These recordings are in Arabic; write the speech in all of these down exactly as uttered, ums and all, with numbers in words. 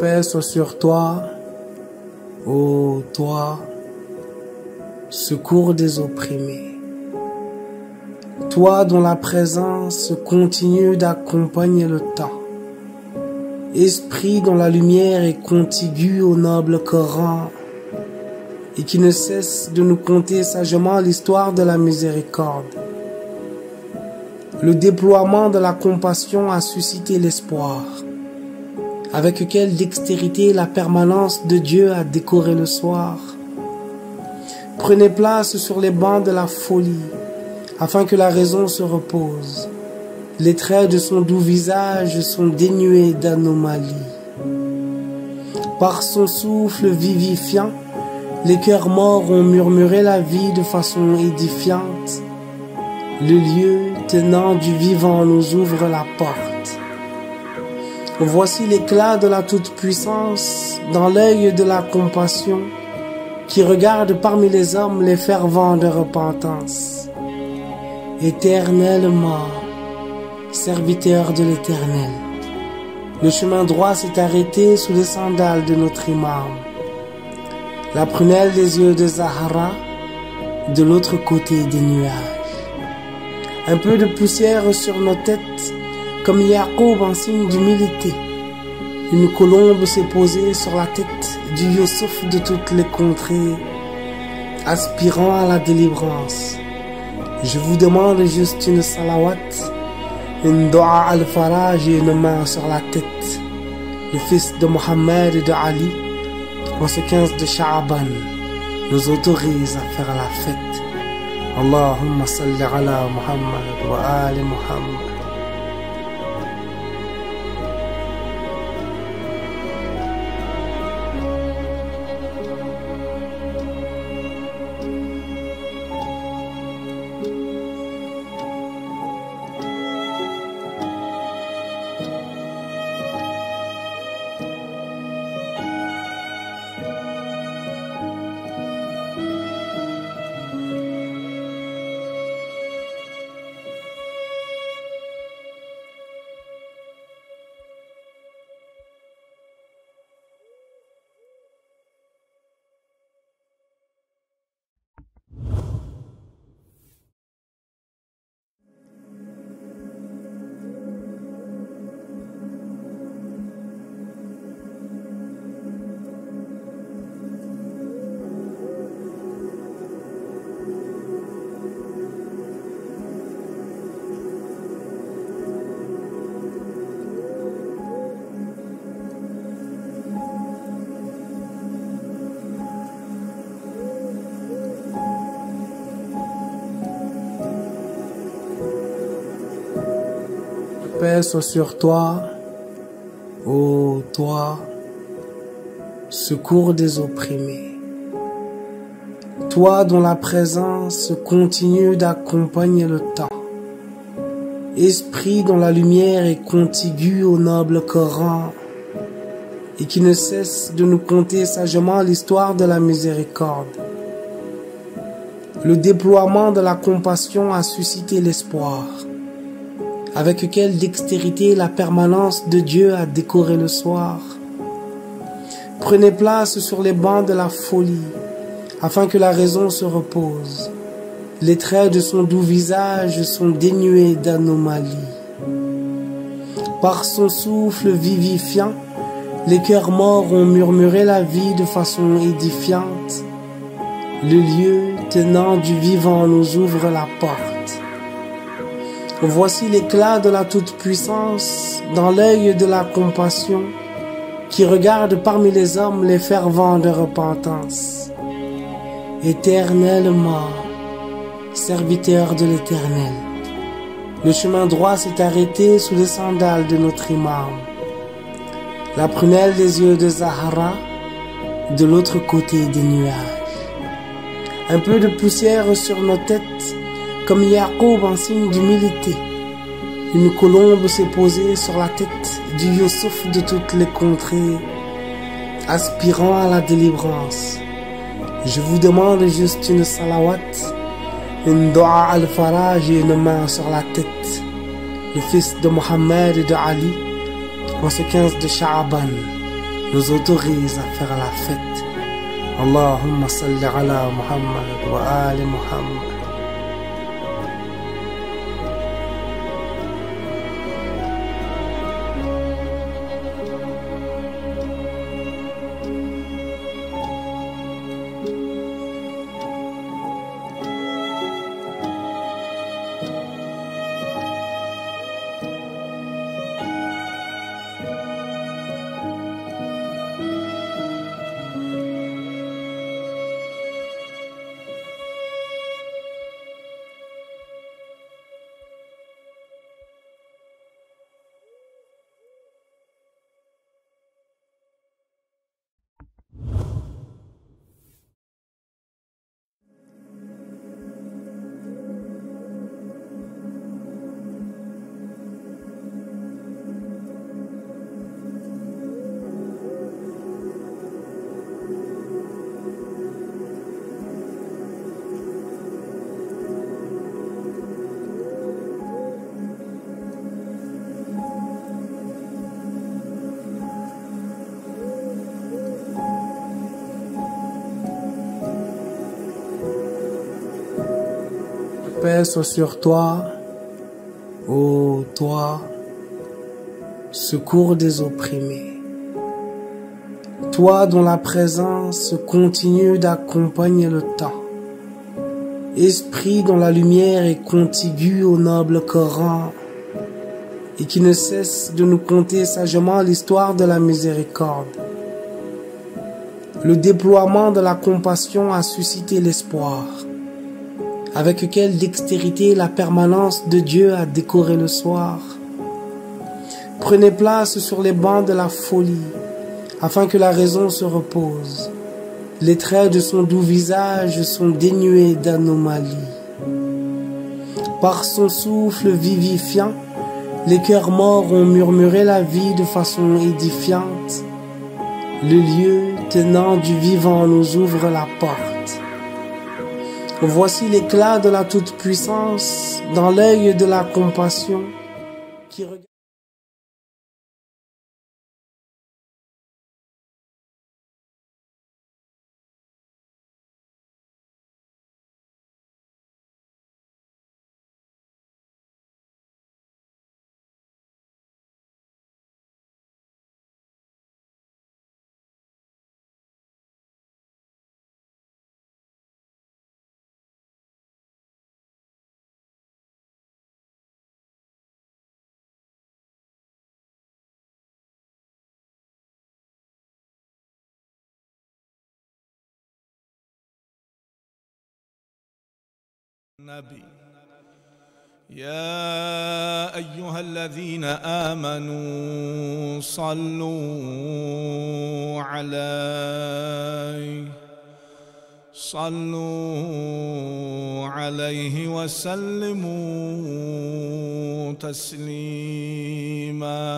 Paix soit sur toi, ô toi, secours des opprimés. Toi dont la présence continue d'accompagner le temps. Esprit dont la lumière est contiguë au noble Coran et qui ne cesse de nous conter sagement l'histoire de la miséricorde. Le déploiement de la compassion a suscité l'espoir, avec quelle dextérité la permanence de Dieu a décoré le soir. Prenez place sur les bancs de la folie, afin que la raison se repose. Les traits de son doux visage sont dénués d'anomalie. Par son souffle vivifiant, les cœurs morts ont murmuré la vie de façon édifiante. Le lieu tenant du vivant nous ouvre la porte. Voici l'éclat de la toute-puissance dans l'œil de la compassion qui regarde parmi les hommes les fervents de repentance. Éternellement, serviteur de l'Éternel, le chemin droit s'est arrêté sous les sandales de notre imam. La prunelle des yeux de Zahara, de l'autre côté des nuages. Un peu de poussière sur nos têtes, comme Yacoub en signe d'humilité. Une colombe s'est posée sur la tête du Youssouf de toutes les contrées, aspirant à la délivrance. Je vous demande juste une salawat, une do'a al-faraj et une main sur la tête. Le fils de Mohammed et de Ali, en ce quinze de Sha'aban, nous autorise à faire la fête. Allahumma salli ala Muhammad wa ali Muhammad. Paix soit sur toi, ô toi, secours des opprimés. Toi dont la présence continue d'accompagner le temps. Esprit dont la lumière est contiguë au noble Coran et qui ne cesse de nous conter sagement l'histoire de la miséricorde. Le déploiement de la compassion a suscité l'espoir, avec quelle dextérité la permanence de Dieu a décoré le soir. Prenez place sur les bancs de la folie, afin que la raison se repose. Les traits de son doux visage sont dénués d'anomalie. Par son souffle vivifiant, les cœurs morts ont murmuré la vie de façon édifiante. Le lieu tenant du vivant nous ouvre la porte. Voici l'éclat de la toute-puissance dans l'œil de la compassion qui regarde parmi les hommes les fervents de repentance. Éternellement, serviteur de l'Éternel, le chemin droit s'est arrêté sous les sandales de notre imam. La prunelle des yeux de Zahara, de l'autre côté des nuages. Un peu de poussière sur nos têtes, comme Yacoub en signe d'humilité. Une colombe s'est posée sur la tête du Youssouf de toutes les contrées, aspirant à la délivrance. Je vous demande juste une salawat, une do'a al-faraj et une main sur la tête. Le fils de Mohammed et de Ali, en ce quinze de Sha'aban, nous autorise à faire la fête. Allahumma salli ala Muhammad wa ali Muhammad. Paix soit sur toi, ô toi, secours des opprimés. Toi dont la présence continue d'accompagner le temps. Esprit dont la lumière est contiguë au noble Coran et qui ne cesse de nous conter sagement l'histoire de la miséricorde. Le déploiement de la compassion a suscité l'espoir, avec quelle dextérité la permanence de Dieu a décoré le soir. Prenez place sur les bancs de la folie, afin que la raison se repose. Les traits de son doux visage sont dénués d'anomalie. Par son souffle vivifiant, les cœurs morts ont murmuré la vie de façon édifiante. Le lieu tenant du vivant nous ouvre la porte. Voici l'éclat de la toute-puissance dans l'œil de la compassion qui regarde. النبي يا أيها الذين آمنوا صلوا عليه صلوا عليه وسلموا تسليما.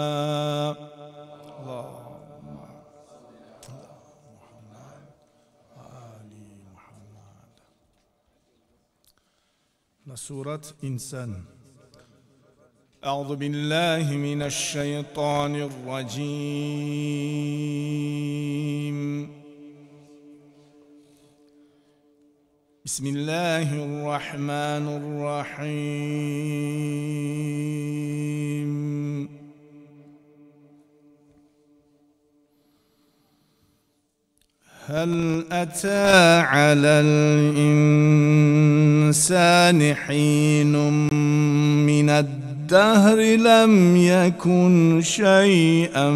سورة إنسان. أعوذ بالله من الشيطان الرجيم. بسم الله الرحمن الرحيم. هل أتى على الإنسان حين من الدهر لم يكن شيئا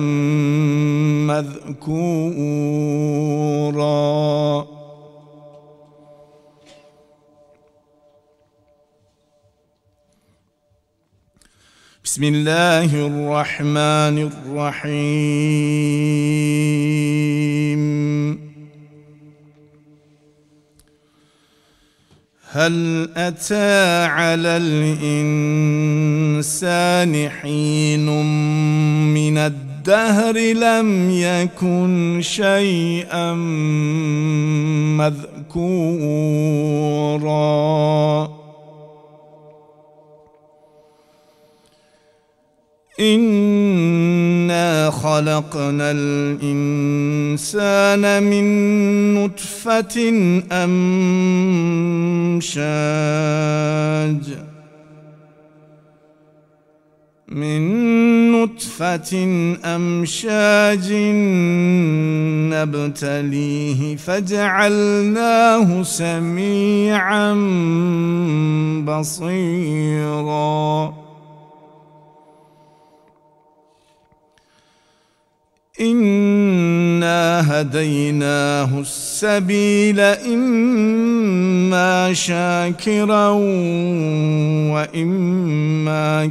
مذكورا. بسم الله الرحمن الرحيم. هل أتى على الإنسان حين من الدهر لم يكن شيئا مذكورا. إنا ولقد خلقنا الإنسان من نطفة أمشاج من نطفة أمشاج نبتليه فجعلناه سميعا بصيرا إنا هديناه السبيل إما شاكرا وإما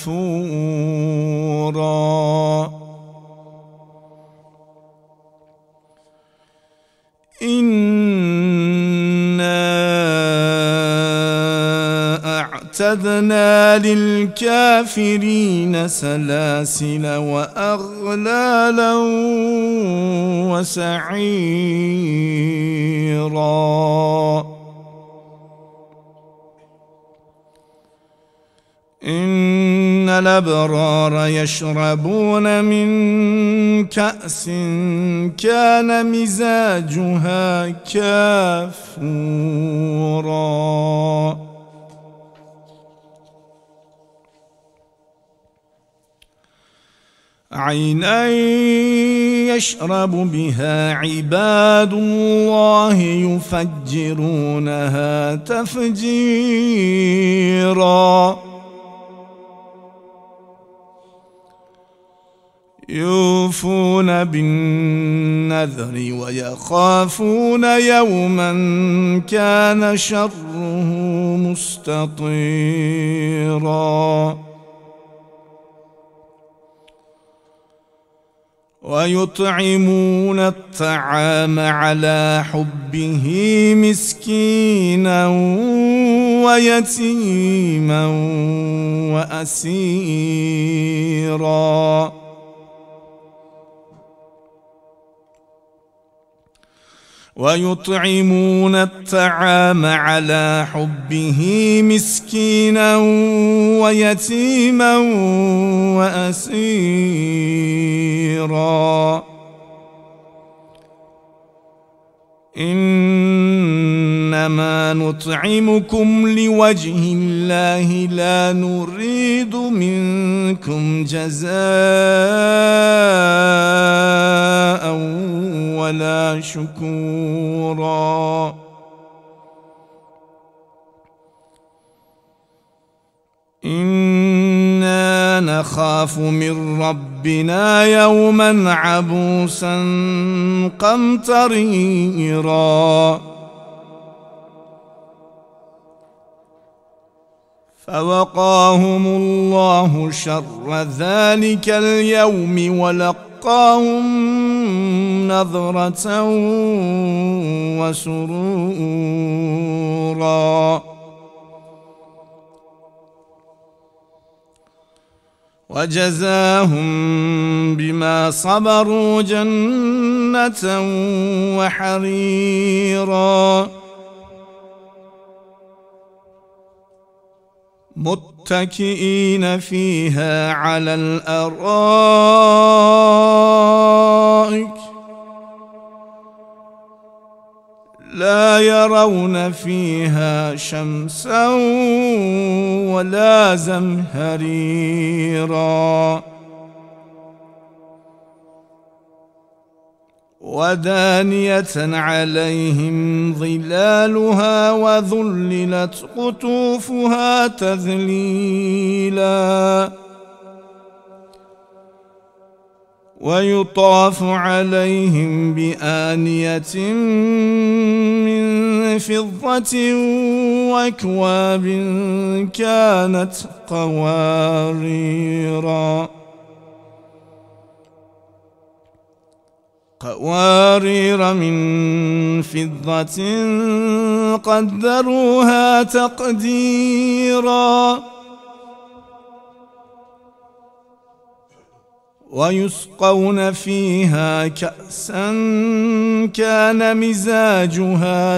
كفورا إنا أعتدنا للكافرين سلاسل وأغلالا وسعيرا إن الأبرار يشربون من كأس كان مزاجها كافورا عينا يشرب بها عباد الله يفجرونها تفجيرا يوفون بالنذر ويخافون يوما كان شره مستطيرا ويطعمون الطعام على حبه مسكينا ويتيما وأسيرا ويطعمون الطعام على حبه مسكينا ويتيما وأسيرا إنما نطعمكم لوجه الله لا نريد منكم جزاء ولا شكورا إنا نخاف من ربنا يوما عبوسا قمطريرا فوقاهم الله شر ذلك اليوم ولقاهم نظرة وسرورا وجزاهم بما صبروا جنة وحريرا متكئين فيها على الأرائك لا يرون فيها شمسا ولا زمهريرا ودانية عليهم ظلالها وذللت قطوفها تذليلا ويطاف عليهم بآنية من فضة وأكواب كانت قواريرا قوارير من فضة قدروها تقديرا ويسقون فيها كأسا كان مزاجها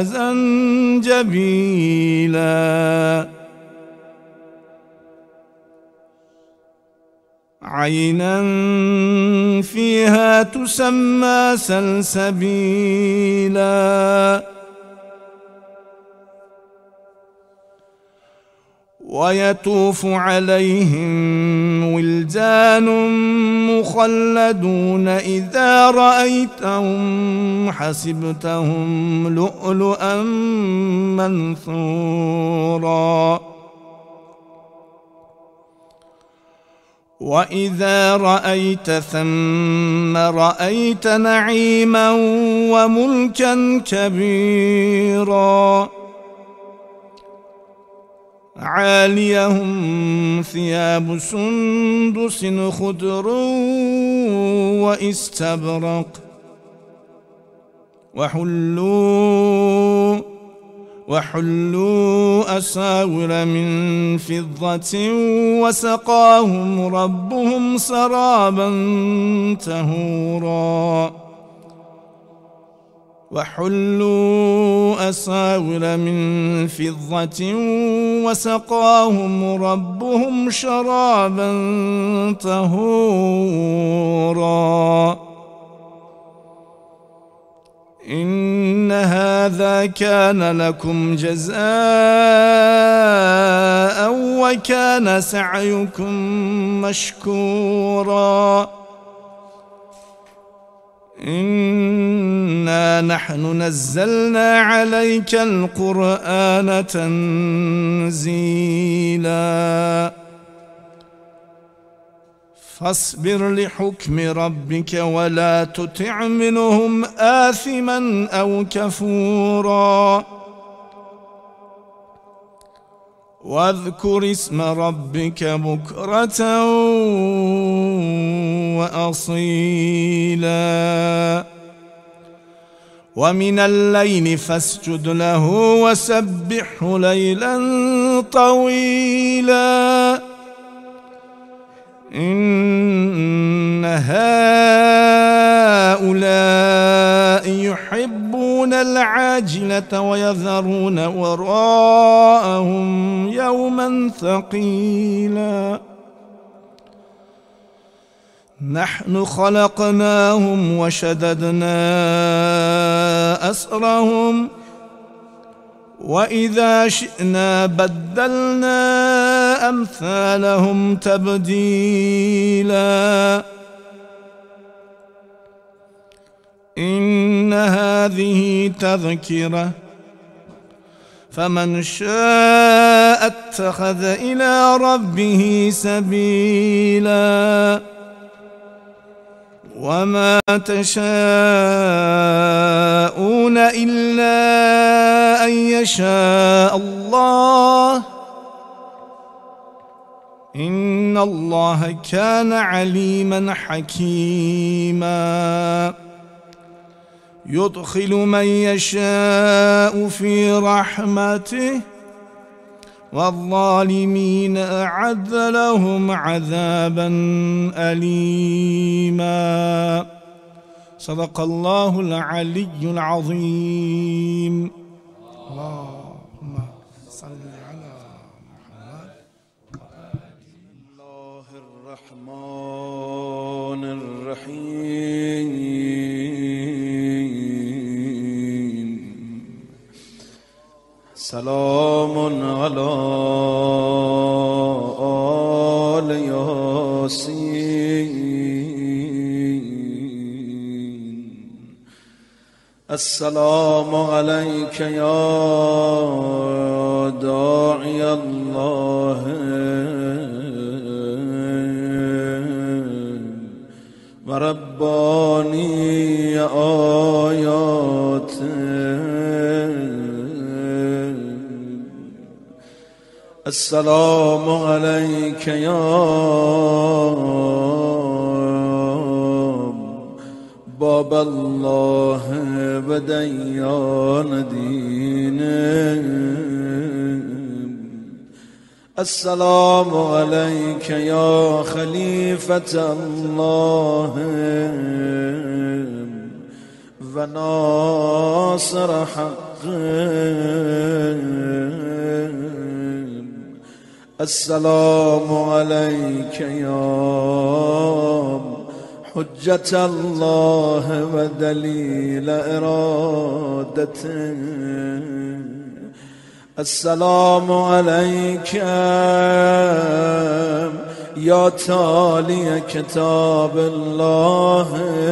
زنجبيلا عينا فيها تسمى سلسبيلا ويطوف عليهم ولدان مخلدون إذا رأيتهم حسبتهم لؤلؤا منثورا وإذا رأيت ثم رأيت نعيما وملكا كبيرا عاليهم ثياب سندس خضر واستبرق وحلوا وحلوا أساور من فضة وسقاهم ربهم سرابا طهورا وحلوا أساور من فضة وسقاهم ربهم شرابا طهورا إن هذا كان لكم جزاء وكان سعيكم مشكورا إنا نحن نزلنا عليك القرآن تنزيلا فاصبر لحكم ربك ولا تطع منهم آثما أو كفورا واذكر اسم ربك بكرة وأصيلا ومن الليل فاسجد له وسبحه ليلا طويلا إن هؤلاء يحبون العاجلة ويذرون وراءهم يوما ثقيلا نحن خلقناهم وشددنا أسرهم وإذا شئنا بدلنا أمثالهم تبديلا إن هذه تذكرة فمن شاء اتخذ إلى ربه سبيلا وما تشاءون إلا أن يشاء الله إن الله كان عليما حكيما يدخل من يشاء في رحمته والظالمين أعد لهم عذابا أليما صدق الله العلي العظيم. اللهم صل على محمد. الله الرحمن الرحيم سلام على آل ياسين السلام عليك يا داعي الله ورباني آياته السلام عليك يا باب الله وديان دينه السلام عليك يا خليفة الله وناصر حقه السلام عليك يا حجة الله ودليل إرادته. السلام عليك يا تالي كتاب الله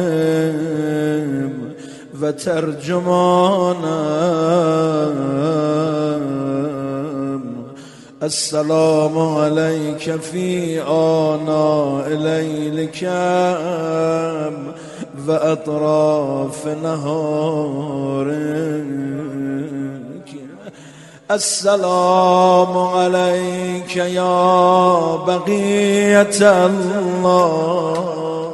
وترجمانا. السلام عليك في آناء ليلك وأطراف نهارك. السلام عليك يا بقية الله.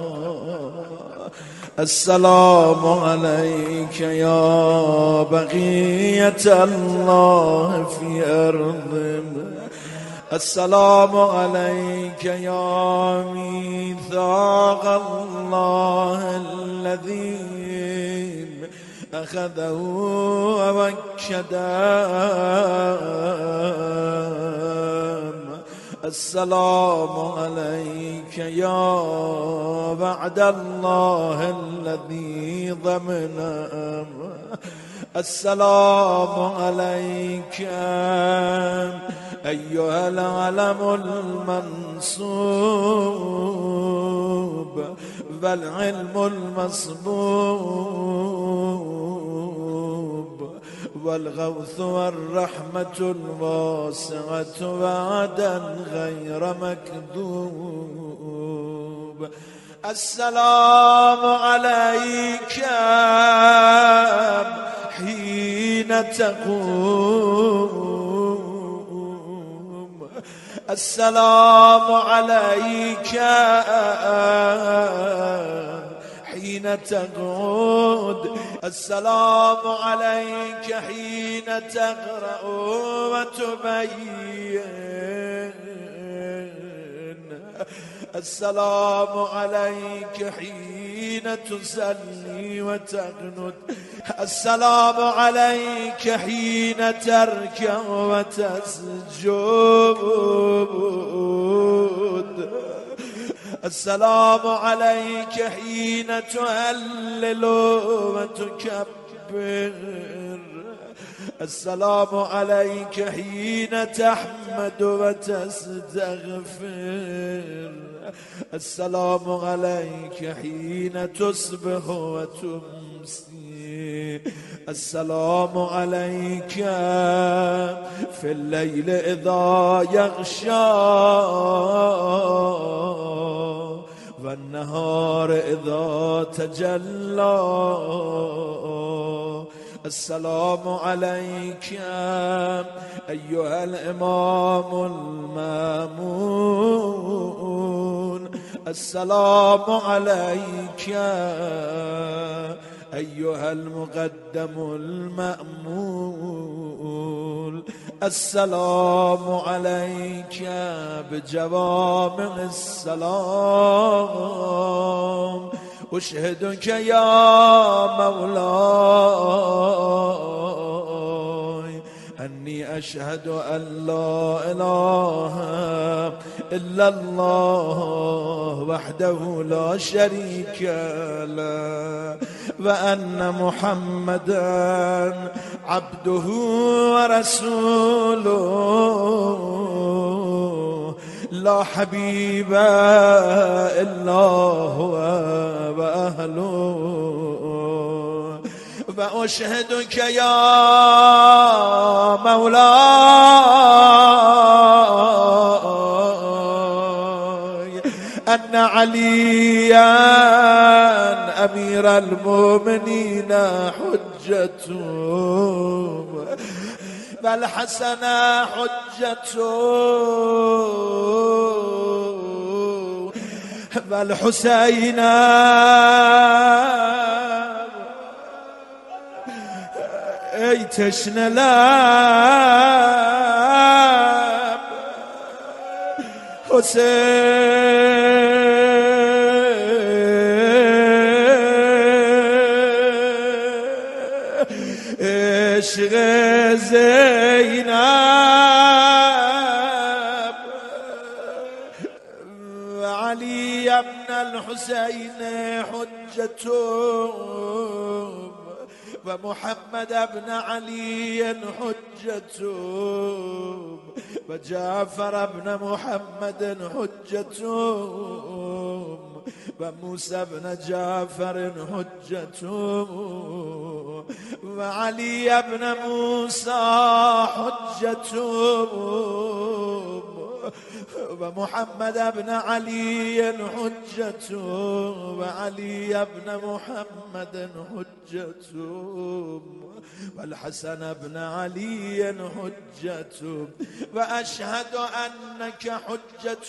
السلام عليك يا بقية الله في أرض. السلام عليك يا ميثاق الله الذي أخذه ووكده. السلام عليك يا وعد الله الذي ضمنه. السلام عليك أيها العلم المنصوب والعلم المصبوب والغوث والرحمة الواسعة وعدا غير مكذوب. السلام عليك حين تقوم. السلام عليك حين تقعد. السلام عليك حين تقرأ وتبين. السلام عليك حين تصلي وتقنت. السلام عليك حين تركع وتسجد. السلام عليك حين تهلل وتكبر. السلام عليك حين تحمد وتستغفر. السلام عليك حين تصبح وتمسي. السلام عليك في الليل إذا يغشى والنهار إذا تجلى. السلام عليك أيها الإمام المامون. السلام عليك أيها المقدم المأمول. السلام عليك بجوامع السلام. أشهدك يا مولاي أني أشهد أن لا إله إلا الله وحده لا شريك له وأن محمدا عبده ورسوله لا حبيب إلا هو وأهله. وأشهدك يا مولاي أن عليا أمير المؤمنين حجته والحسن حجته والحسين اي تشنى لاب حسين عشق زينب ابن الحسين حجتهم ومحمد ابن علي حجتهم وجعفر ابن محمد حجتهم وموسى ابن جعفر حجتهم وعلي ابن موسى حجتهم ومحمد ابن علي حجتهم وعلي ابن محمد حجتهم والحسن ابن علي حجتهم وأشهد أنك حجة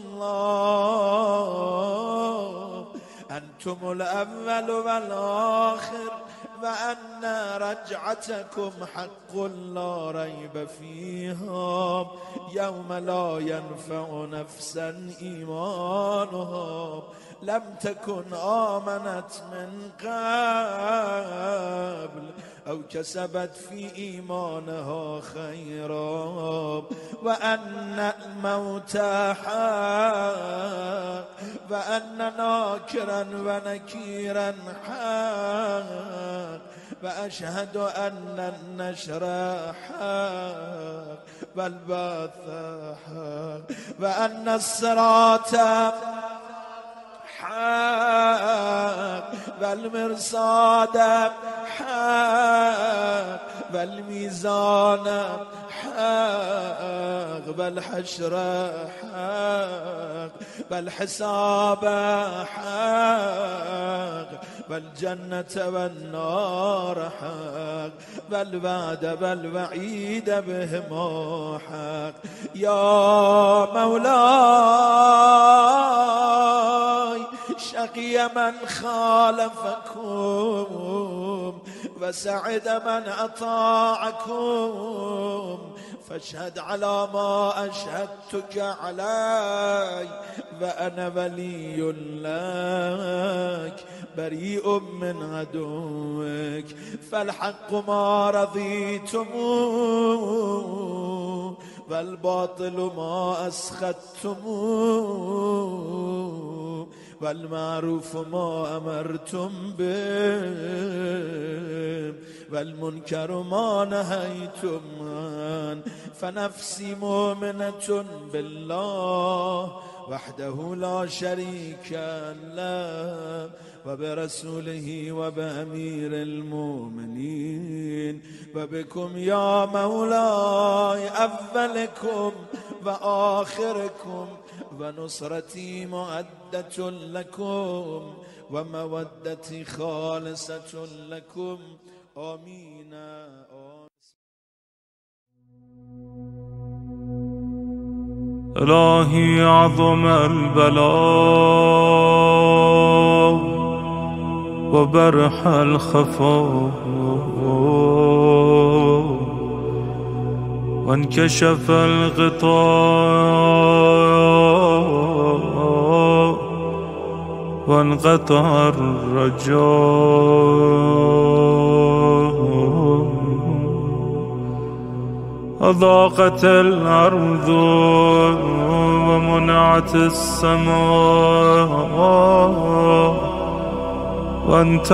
الله أنتم الأول والآخر وأن رجعتكم حق لا ريب فيها يوم لا ينفع نفسا إيمانها لم تكن آمنت من قبل أو كسبت في إيمانها خيرا وأن الموت حق وأن ناكرا ونكيرا حق وأشهد أن النشر حق والبعث حق وأن الصراط حق والمرصاد حق والميزان حق والحشر حق والحساب حق والجنة والنار حق والوعد والوعيد بهما حق يا مولاي شقي من خالفكم وسعد من أطاعكم فاشهد على ما أشهدتك علي وأنا ولي لك بريء من عدوك فالحق ما رضيتموه والباطل ما أسخطتموه والمعروف ما أمرتم به والمنكر ما نهيتم عنه فنفسي مؤمنة بالله وحده لا شريك له وبرسوله وبأمير المؤمنين وبكم يا مولاي أولكم وآخركم ونصرتي مؤدة لكم ومودتي خالصة لكم آمين. إلهي عظم البلاء وبرح الخفاء وانكشف الغطاء وانقطع الرجاء أضاقت الأرض ومنعت السماء وأنت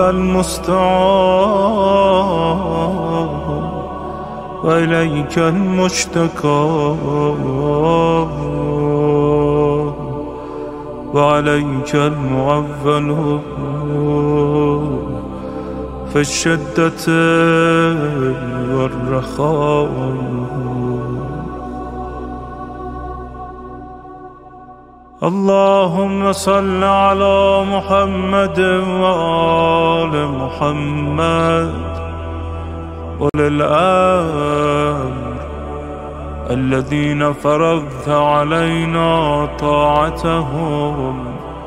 المستعان وإليك المشتكى وعليك المعول في الشدة والرخاء. اللهم صل على محمد وآل محمد أولي الأمر الذين فرضت علينا طاعتهم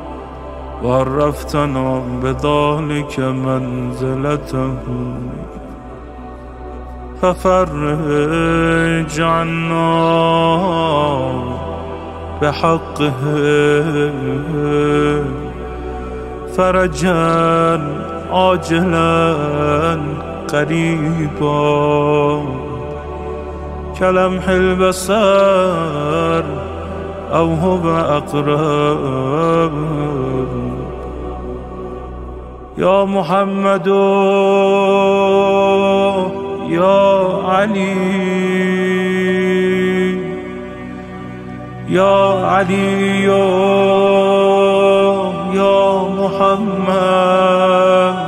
وعرفتنا بذلك منزلتهم ففرج عنا بحقه فرجا عاجلا قريبا كلمح البصر أو هو أقرب يا محمد يا علي يا علي يا محمد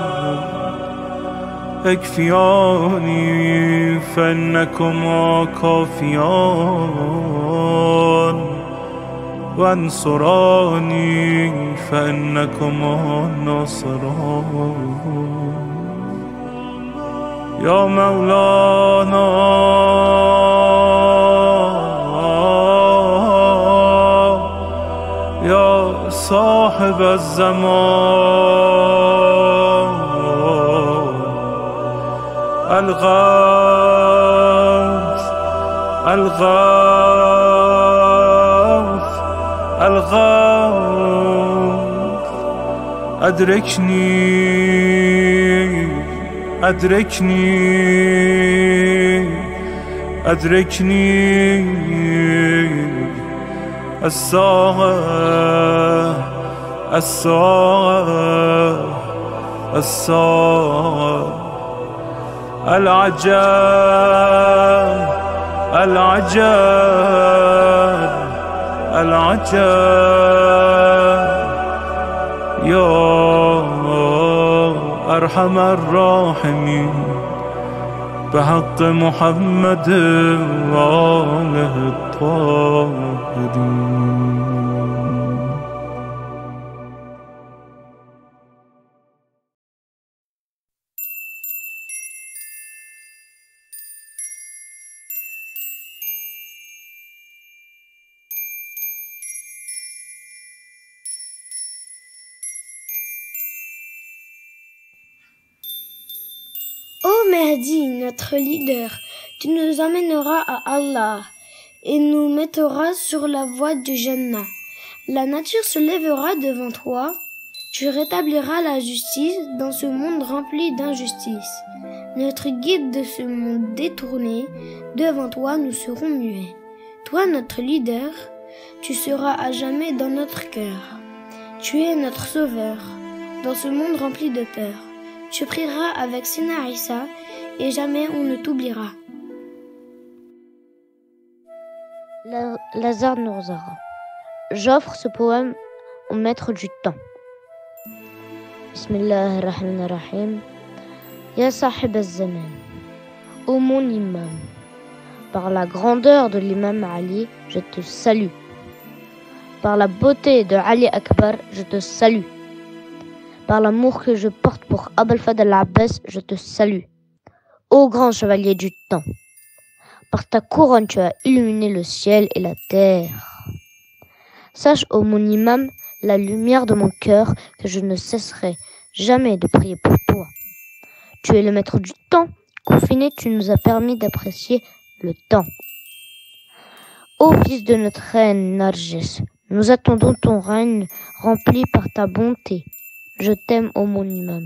اكفياني فإنكما كافيان وانصراني فإنكما ناصران يا مولانا يا صاحب الزمان الغوث الغوث الغوث أدركني أدركني أدركني الساعة الساعة الساعة العجاب العجاب العجاب يا أرحم الراحمين بحق محمد وآله الطاهرين. Ô Mahdi, notre leader, tu nous emmèneras à Allah et nous mettras sur la voie du Jannah. La nature se lèvera devant toi, tu rétabliras la justice dans ce monde rempli d'injustice. Notre guide de ce monde détourné, devant toi nous serons muets. Toi, notre leader, tu seras à jamais dans notre cœur. Tu es notre sauveur dans ce monde rempli de peur. Tu prieras avec Sina Isa et jamais on ne t'oubliera. La, Lazare Nourzara. J'offre ce poème au maître du temps. Bismillah ar-Rahman ar-Rahim. Ya Sahib al-Zaman. Ô mon imam, par la grandeur de l'imam Ali, je te salue. Par la beauté de Ali Akbar, je te salue. Par l'amour que je porte pour Abul Fadl al-Abbas, je te salue. Ô grand chevalier du temps, par ta couronne tu as illuminé le ciel et la terre. Sache, ô mon imam, la lumière de mon cœur, que je ne cesserai jamais de prier pour toi. Tu es le maître du temps, confiné, tu nous as permis d'apprécier le temps. Ô fils de notre reine Narges, nous attendons ton règne rempli par ta bonté. Je t'aime, ô mon imam.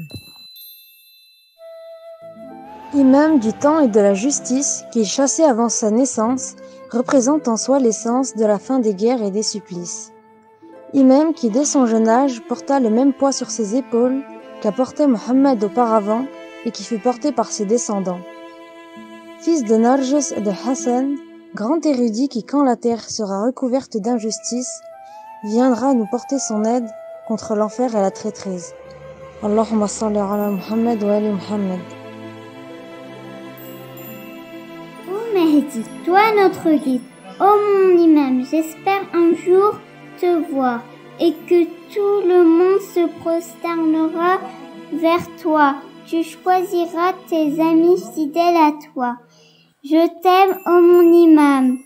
Imam du temps et de la justice, qu'il chassait avant sa naissance, représente en soi l'essence de la fin des guerres et des supplices. Imam qui, dès son jeune âge, porta le même poids sur ses épaules qu'a porté Mohammed auparavant et qui fut porté par ses descendants. Fils de Narges et de Hassan, grand érudit qui, quand la terre sera recouverte d'injustice, viendra nous porter son aide contre l'enfer et la traîtrise. Allahumma salli ala Muhammad wa ali Muhammad. Ô Mahdi, toi notre guide, ô mon imam, j'espère un jour te voir et que tout le monde se prosternera vers toi. Tu choisiras tes amis fidèles à toi. Je t'aime, ô mon imam.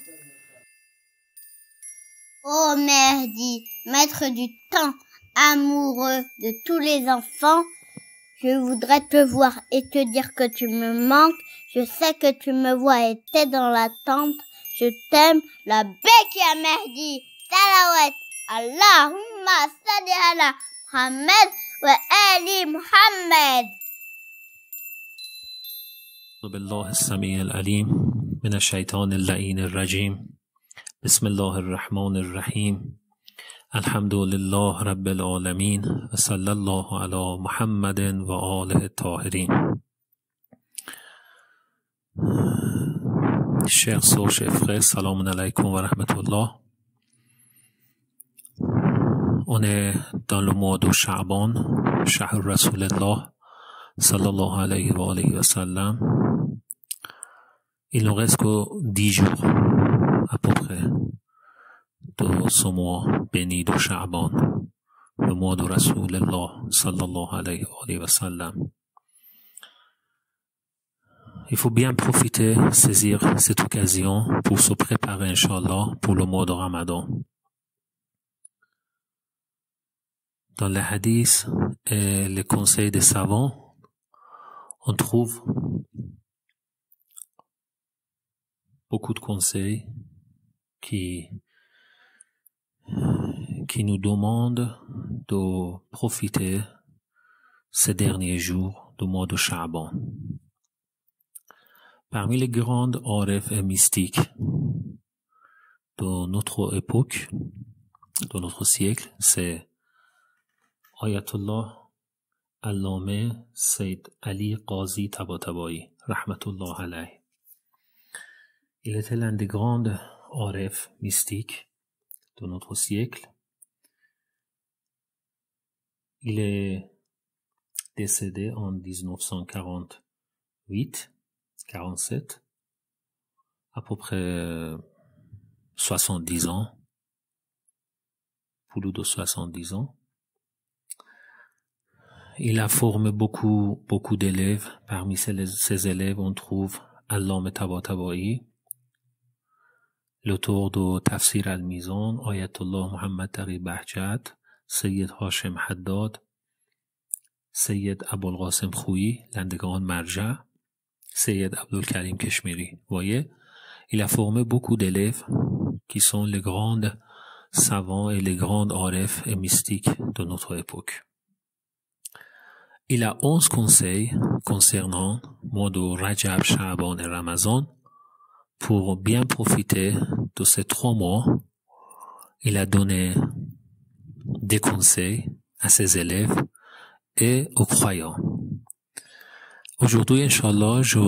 Ô Mahdi, maître du temps, amoureux de tous les enfants, je voudrais te voir et te dire que tu me manques. Je sais que tu me vois et t'es dans l'attente. Je t'aime, la Bekia Mahdi. Salawat. Allahumma salli ala Muhammad wa ali Muhammad. بالله السميع العليم من الشيطان اللعين الرجيم بسم الله الرحمن الرحیم. الحمد لله رب العالمین و صلی الله علی محمد و آله الطاهرین. Chers sœurs, chers frères, salam alaikum wa rahmatullah. On est dans le mois de Sha'ban, Shahr Rasulullah, sallallahu alayhi wa alayhi wa sallam. Il ne reste que dix jours, à peu près, de ce mois béni de Sha'ban, le mois de Rasulullah, sallallahu alayhi wa alayhi wa sallam. Il faut bien profiter, saisir cette occasion pour se préparer, Inch'Allah, pour le mois de Ramadan. Dans les hadiths et les conseils des savants, on trouve beaucoup de conseils qui, qui nous demandent de profiter ces derniers jours du mois de Sha'ban. Parmi les grandes orefs et mystiques de notre époque, de notre siècle, c'est Ayatollah Allameh Sayyid Ali Qazi Tabatabai, rahmatullah alayh. Il était l'un des grands orefs mystiques de notre siècle. Il est décédé en dix-neuf cent quarante-huit. quarante-sept, à peu près soixante-dix ans, plus de soixante-dix ans. Il a formé beaucoup, beaucoup d'élèves. Parmi ses, ses élèves, on trouve Allameh Tabatabai, l'auteur de Tafsir al-Mizan, Ayatollah Muhammad Taqi Bahjat, Sayyid Hashim Haddad, Sayyid Abul Qasim Khoui, l'un des grands marjas, Sayyid Abdul Karim Kashmiri. Vous voyez, il a formé beaucoup d'élèves qui sont les grands savants et les grands orefs et mystiques de notre époque. Il a onze conseils concernant le mois de Rajab, Sha'ban et Ramazan pour bien profiter de ces trois mois. Il a donné des conseils à ses élèves et aux croyants. Aujourd'hui, Inch'Allah, je,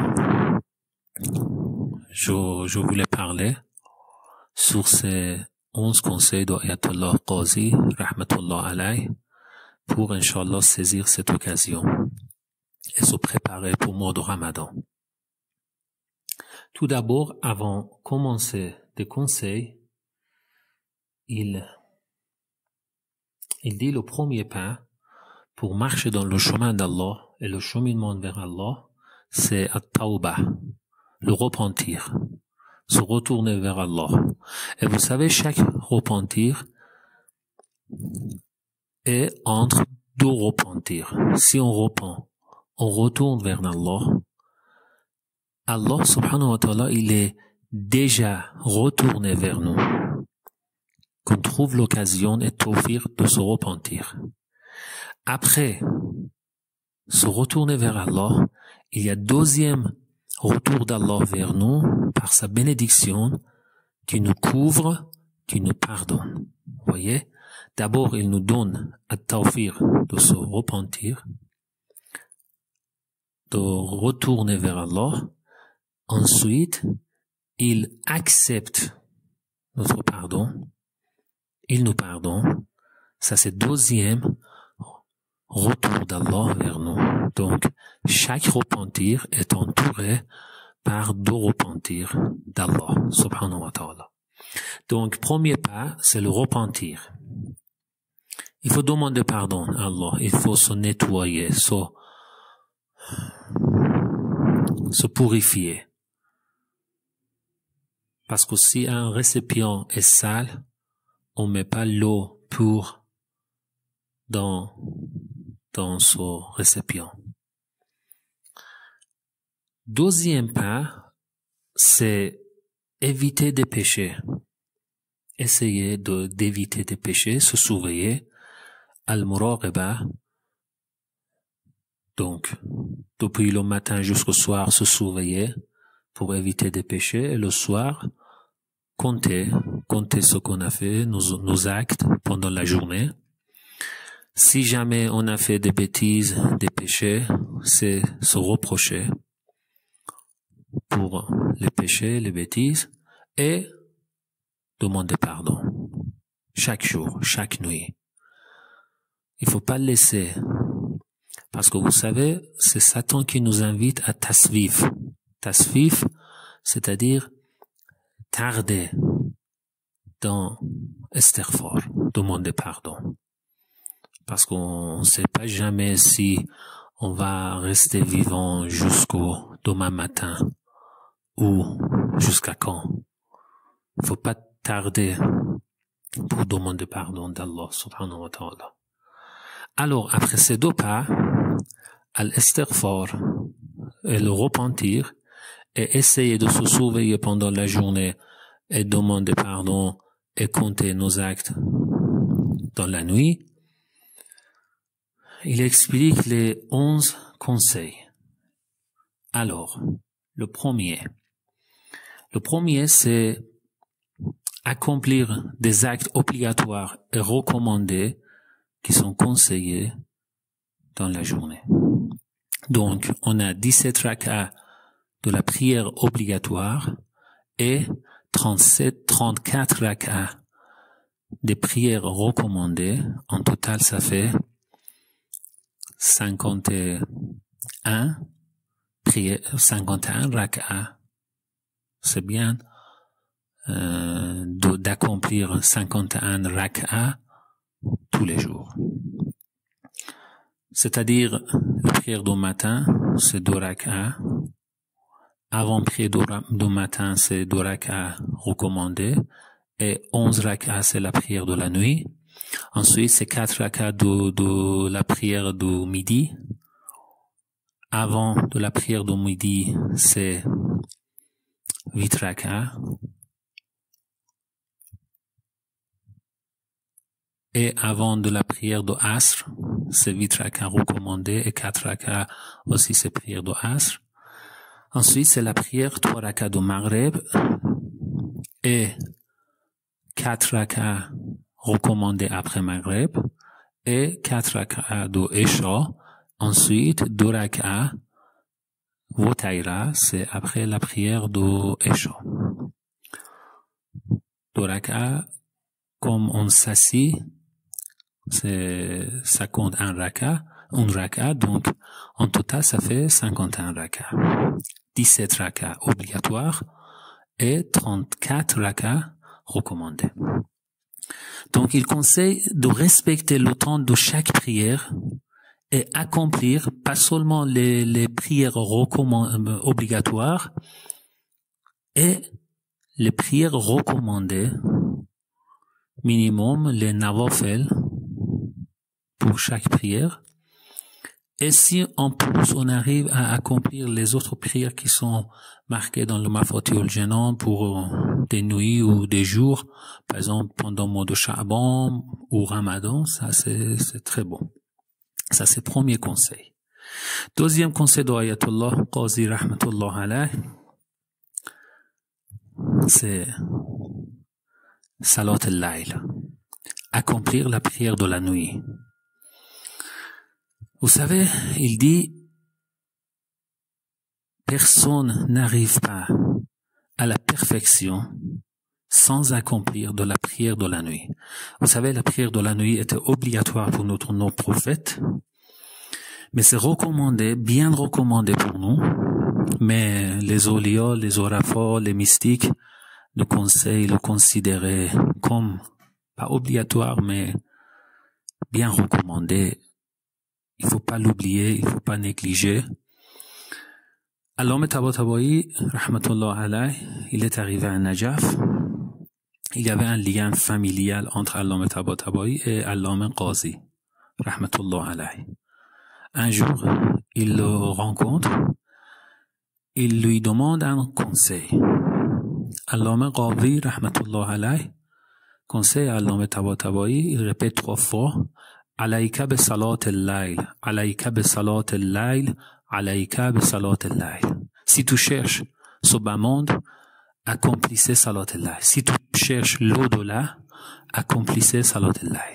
je, je voulais parler sur ces onze conseils d'Ayatollah Qazi, rahmatullah alayh, pour, Inch'Allah, saisir cette occasion et se préparer pour le mois de Ramadan. Tout d'abord, avant de commencer des conseils, il, il dit le premier pas pour marcher dans le chemin d'Allah et le cheminement vers Allah, c'est at-tawbah, le repentir, se retourner vers Allah. Et vous savez, chaque repentir est entre deux repentirs. Si on repent, on retourne vers Allah. Allah subhanahu wa ta'ala, il est déjà retourné vers nous. Qu'on trouve l'occasion et tawfiq de se repentir. Après se retourner vers Allah, il y a deuxième retour d'Allah vers nous par sa bénédiction qui nous couvre, qui nous pardonne. Vous voyez? D'abord, il nous donne à tawfiq de se repentir, de retourner vers Allah. Ensuite, il accepte notre pardon. Il nous pardonne. Ça, c'est deuxième retour d'Allah vers nous. Donc, chaque repentir est entouré par deux repentirs d'Allah, subhanahu wa ta'ala. Donc, premier pas, c'est le repentir. Il faut demander pardon à Allah. Il faut se nettoyer, se, se purifier. Parce que si un récipient est sale, on met pas l'eau pure dans dans ce récipient. Deuxième pas, c'est éviter des péchés. Essayer de, d'éviter des péchés, se surveiller. Al-Muraqaba. Donc, depuis le matin jusqu'au soir, se surveiller pour éviter des péchés. Et le soir, compter, compter ce qu'on a fait, nos, nos actes pendant la journée. Si jamais on a fait des bêtises, des péchés, c'est se reprocher pour les péchés, les bêtises, et demander pardon. Chaque jour, chaque nuit. Il faut pas le laisser. Parce que vous savez, c'est Satan qui nous invite à tasvif. Tasvif, c'est-à-dire tarder dans istighfar, demander pardon. Parce qu'on ne sait pas jamais si on va rester vivant jusqu'au demain matin ou jusqu'à quand. Il ne faut pas tarder pour demander pardon d'Allah subhanahu wa ta'ala. Alors, après ces deux pas, al-istighfar et le repentir et essayer de se surveiller pendant la journée et demander pardon et compter nos actes dans la nuit, il explique les onze conseils. Alors, le premier. Le premier, c'est accomplir des actes obligatoires et recommandés qui sont conseillés dans la journée. Donc, on a dix-sept rak'ahs de la prière obligatoire et trente-sept, trente-quatre rak'ahs des prières recommandées. En total, ça fait cinquante et un prières, cinquante et un rak'ahs. C'est bien euh, d'accomplir cinquante et un rak'ahs tous les jours. C'est-à-dire, la prière du matin, c'est deux rak'ahs. Avant prière du matin, c'est deux rak'ahs recommandés. Et onze rak'ahs, c'est la prière de la nuit. Ensuite, c'est quatre rak'ahs de, de la prière du midi. Avant de la prière du midi, c'est huit rak'ahs. Et avant de la prière de Asr, c'est huit rak'ahs recommandés et quatre rak'ahs aussi c'est prière de Asr. Ensuite, c'est la prière trois rak'ahs de Maghrib et quatre rak'ahs recommandés après Maghrib et quatre rak'ahs de Isha. Ensuite, deux rak'ahs Wotaira, c'est après la prière de Isha. Deux rak'ahs, comme on s'assit, c'est, ça compte un raka, un raka, donc en total ça fait cinquante et un raka. dix-sept raka obligatoires et trente-quatre raka recommandés. Donc il conseille de respecter le temps de chaque prière et accomplir pas seulement les, les prières obligatoires et les prières recommandées, minimum les nawafel pour chaque prière. Et si en plus on arrive à accomplir les autres prières qui sont marquées dans le Mafatihul Jinan pour des nuits ou des jours, par exemple pendant le mois de Sha'ban ou Ramadan, ça c'est, c'est très bon. Ça c'est le premier conseil. Deuxième conseil de Ayatollah Qazi Rahmatullah alayh, c'est Salat al-Layl, accomplir la prière de la nuit. Vous savez, il dit, personne n'arrive pas à la perfection sans accomplir de la prière de la nuit. Vous savez, la prière de la nuit était obligatoire pour notre nos prophètes, mais c'est recommandé, bien recommandé pour nous, mais les awliya, les orafas, les mystiques nous conseillent de le considérer comme, pas obligatoire, mais bien recommandé. Il faut pas l'oublier, il faut pas négliger. Allama Tabatabai, rahmatullah alayh, il est arrivé à Najaf. Il y avait un lien familial entre Allama Tabatabai et Allama Qazi, rahmatullah alayh. Un jour, il le rencontre, il lui demande un conseil. Allama Qazi, rahmatullah alayh, conseille à Allama Tabatabai, il répète trois fois, Alayka bi salat al-layl, alayka bi salat al-layl, alayka bi salat al-layl. Si tu cherches ce bas monde, accomplissez salat al-layl. Si tu cherches l'au-delà, accomplissez salat al-layl.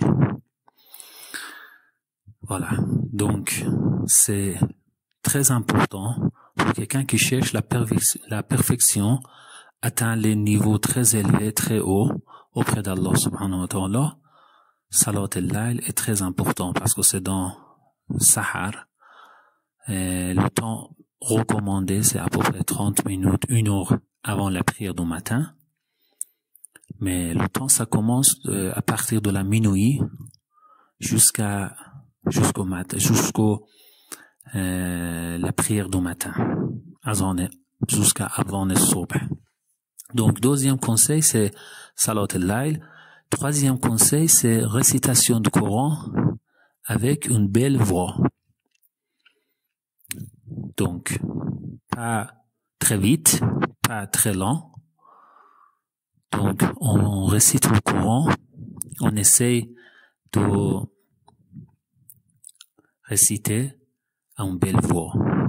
Voilà. Donc, c'est très important pour quelqu'un qui cherche la, perfection, la perfection, atteint les niveaux très élevés, très hauts auprès d'Allah subhanahu wa ta'ala. Salat al-layl est très important parce que c'est dans Sahar. Et le temps recommandé, c'est à peu près trente minutes, une heure avant la prière du matin. Mais le temps, ça commence de, à partir de la minuit jusqu'à jusqu'au matin, jusqu'au euh, la prière du matin, jusqu'à avant le soubh. Donc, deuxième conseil, c'est salat al-layl. Troisième conseil, c'est récitation du Coran avec une belle voix. Donc, pas très vite, pas très lent. Donc, on récite le Coran, on essaye de réciter à une belle voix.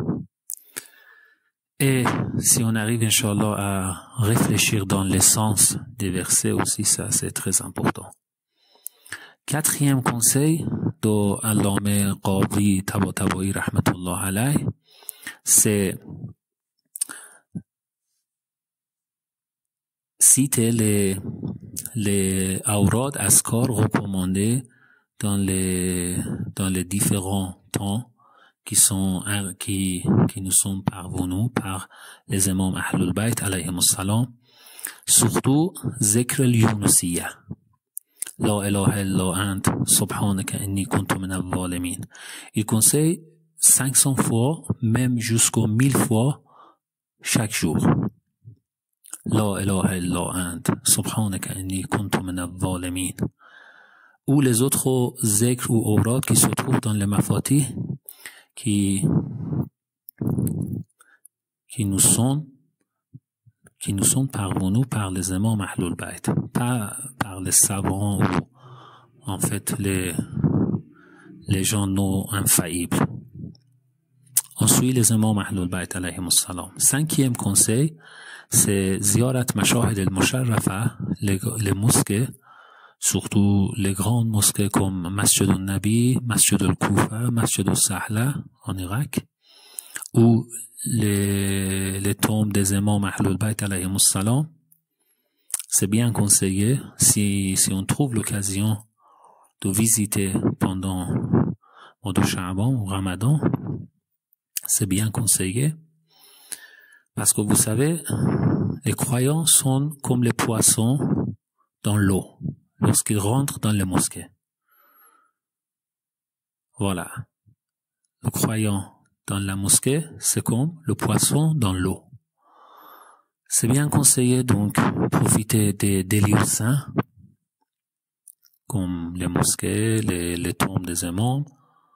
Et si on arrive, Inch'Allah, à réfléchir dans l'essence des versets aussi, ça c'est très important. Quatrième conseil de Allame Qadhi Tabatabai Rahmatullah alayh, c'est citer les, les awrad askar recommandés dans les, dans les différents temps qui sont, qui, qui nous sont parvenus par les imams Ahlul Bayt alayhimus salam, surtout Zikr al-Yunusiyya. La ilaha illa ant, subhanaka inni kuntu min al-zalimin. Il conseille cinq cents fois, même jusqu'aux mille fois, chaque jour. La ilaha illa ant, subhanaka inni kuntu min al-zalimin. Ou les autres zikr ou awrad qui se trouvent dans les mafatih, qui, qui nous sont, qui nous sont parvenus par les imams Ahlul Bayt, pas par les savants ou, en fait, les, les gens non infaillibles. Ensuite, les imams Ahlul Bayt alayhimus salam. Cinquième conseil, c'est ziyarat mashahid al-musharrafa, les, les mosquées, surtout les grandes mosquées comme Masjid al-Nabi, Masjid al-Kufa, Masjid al-Sahla en Irak, ou les, les tombes des imams Ahlul Bayt alayhimus salam. C'est bien conseillé si, si on trouve l'occasion de visiter pendant le mois de Sha'ban ou Ramadan. C'est bien conseillé parce que vous savez, les croyants sont comme les poissons dans l'eau lorsqu'ils rentrent dans les mosquées. Voilà. Le croyant dans la mosquée, c'est comme le poisson dans l'eau. C'est bien conseillé donc profiter des, des lieux saints comme les mosquées, les, les tombes des imams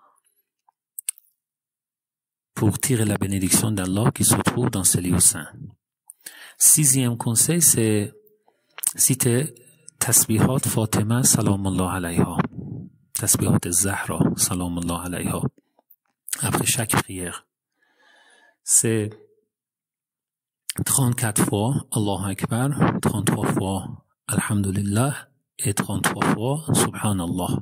pour tirer la bénédiction d'Allah qui se trouve dans ces lieux saints. Sixième conseil, c'est citer Tasbihat Fatima salamullah alayha, Tasbihat al-Zahra salamullah alayha, après chaque prière. C'est trente-quatre fois Allahu Akbar, trente-trois fois Alhamdulillah et trente-trois fois Subhanallah.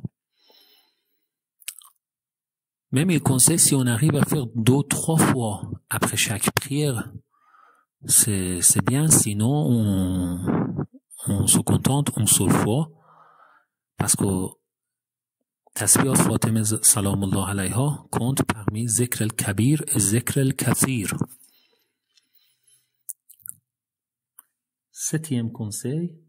Même il conseille, si on arrive à faire deux, trois fois après chaque prière, c'est, c'est bien, sinon on, on se contente une seule fois, parce que Tasbih Fatima salamullah alayha compte parmi Zikr al-Kabir et Zikr al-Kathir. Septième conseil,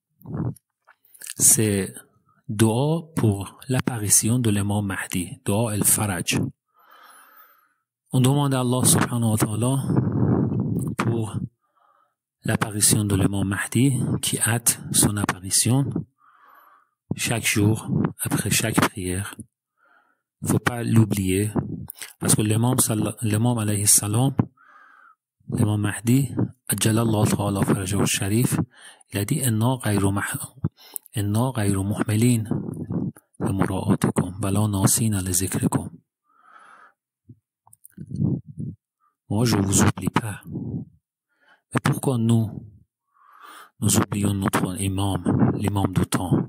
c'est dua pour l'apparition de l'imam Mahdi, dua al-Faraj. On demande à Allah subhanahu wa ta'ala pour l'apparition de l'imam Mahdi qui hâte son apparition chaque jour après chaque prière. Il ne faut pas l'oublier parce que l'imam, l'imam alayhi salam, l'imam Mahdi, Ajjalallahu ta'ala farajahu al-Sharif, il a dit inna ghayru inna ghayru muhmilin li mura'atikum bala nasina li zikrikum. Moi je vous oublie pas. Mais pourquoi nous nous oublions notre imam, l'imam du temps.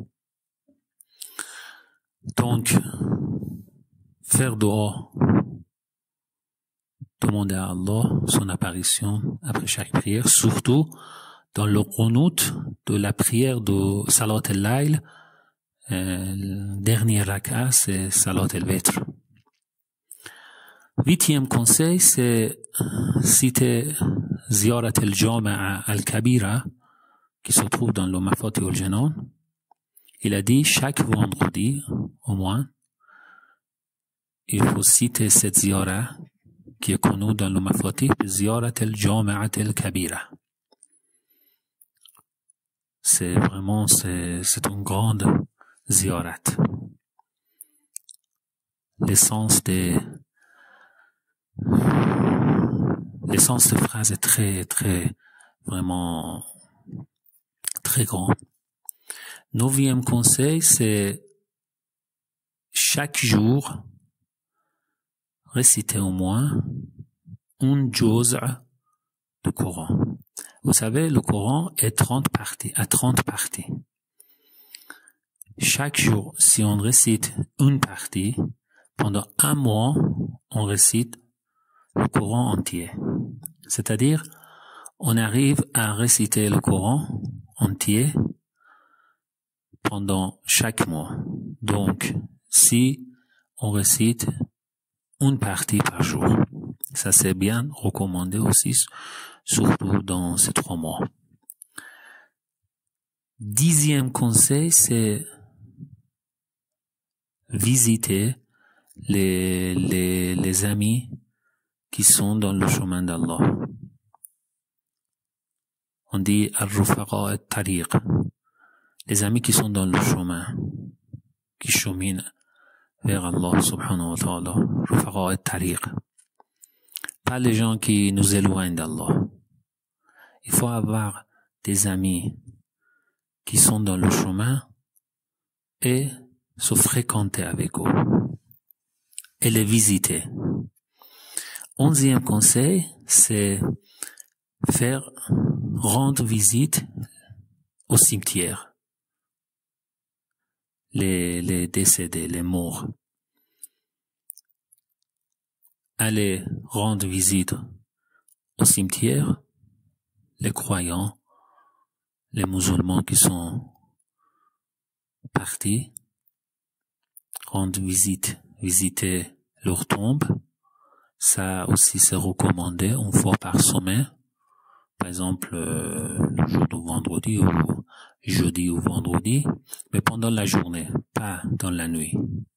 Donc, faire dua, demander à Allah son apparition après chaque prière, surtout dans le qunut de la prière de Salat al-Layl, euh, le dernier raka, c'est Salat al-Witr. Huitième conseil, c'est citer Ziyarat al-Jama'a al-Kabira, qui se trouve dans le Mafatih al-Janan. Il a dit, chaque vendredi, au moins, il faut citer cette ziyara qui est connue dans le Mafatih, Ziyarat al-Jama'at al-Kabira. C'est vraiment, c'est, c'est une grande ziyarat. L'essence des, l'essence de phrase est très, très, vraiment, très grand. Neuvième conseil, c'est chaque jour réciter au moins un juz' de Coran. Vous savez, le Coran est trente parties, à trente parties. Chaque jour, si on récite une partie, pendant un mois, on récite le Coran entier. C'est-à-dire, on arrive à réciter le Coran entier pendant chaque mois. Donc, si on récite une partie par jour, ça c'est bien recommandé aussi, surtout dans ces trois mois. Dixième conseil, c'est visiter les, les, les amis qui sont dans le chemin d'Allah. On dit al-rufaqa al-tariq, les amis qui sont dans le chemin, qui cheminent vers Allah subhanahu wa ta'ala, rufaqa al-tariq. Pas les gens qui nous éloignent d'Allah. Il faut avoir des amis qui sont dans le chemin et se fréquenter avec eux et les visiter. Onzième conseil, c'est faire rendre visite au cimetière. Les, les décédés, les morts. Aller rendre visite au cimetière, les croyants, les musulmans qui sont partis, rendre visite, visiter leur tombe. Ça aussi c'est recommandé une fois par semaine. Par exemple, euh, le jour du vendredi ou jeudi ou vendredi, mais pendant la journée, pas dans la nuit.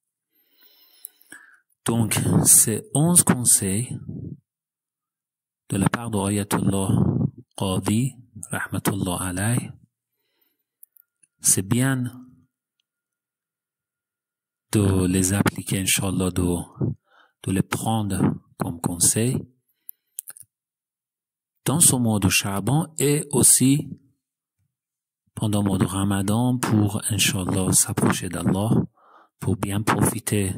Donc, ces onze conseils de la part de Ayatollah Qadi, rahmatullah alayh, c'est bien de les appliquer, Inch'Allah, de, de les prendre comme conseil dans ce mois de Sha'ban et aussi pendant le mois de Ramadan pour, Inch'Allah, s'approcher d'Allah, pour bien profiter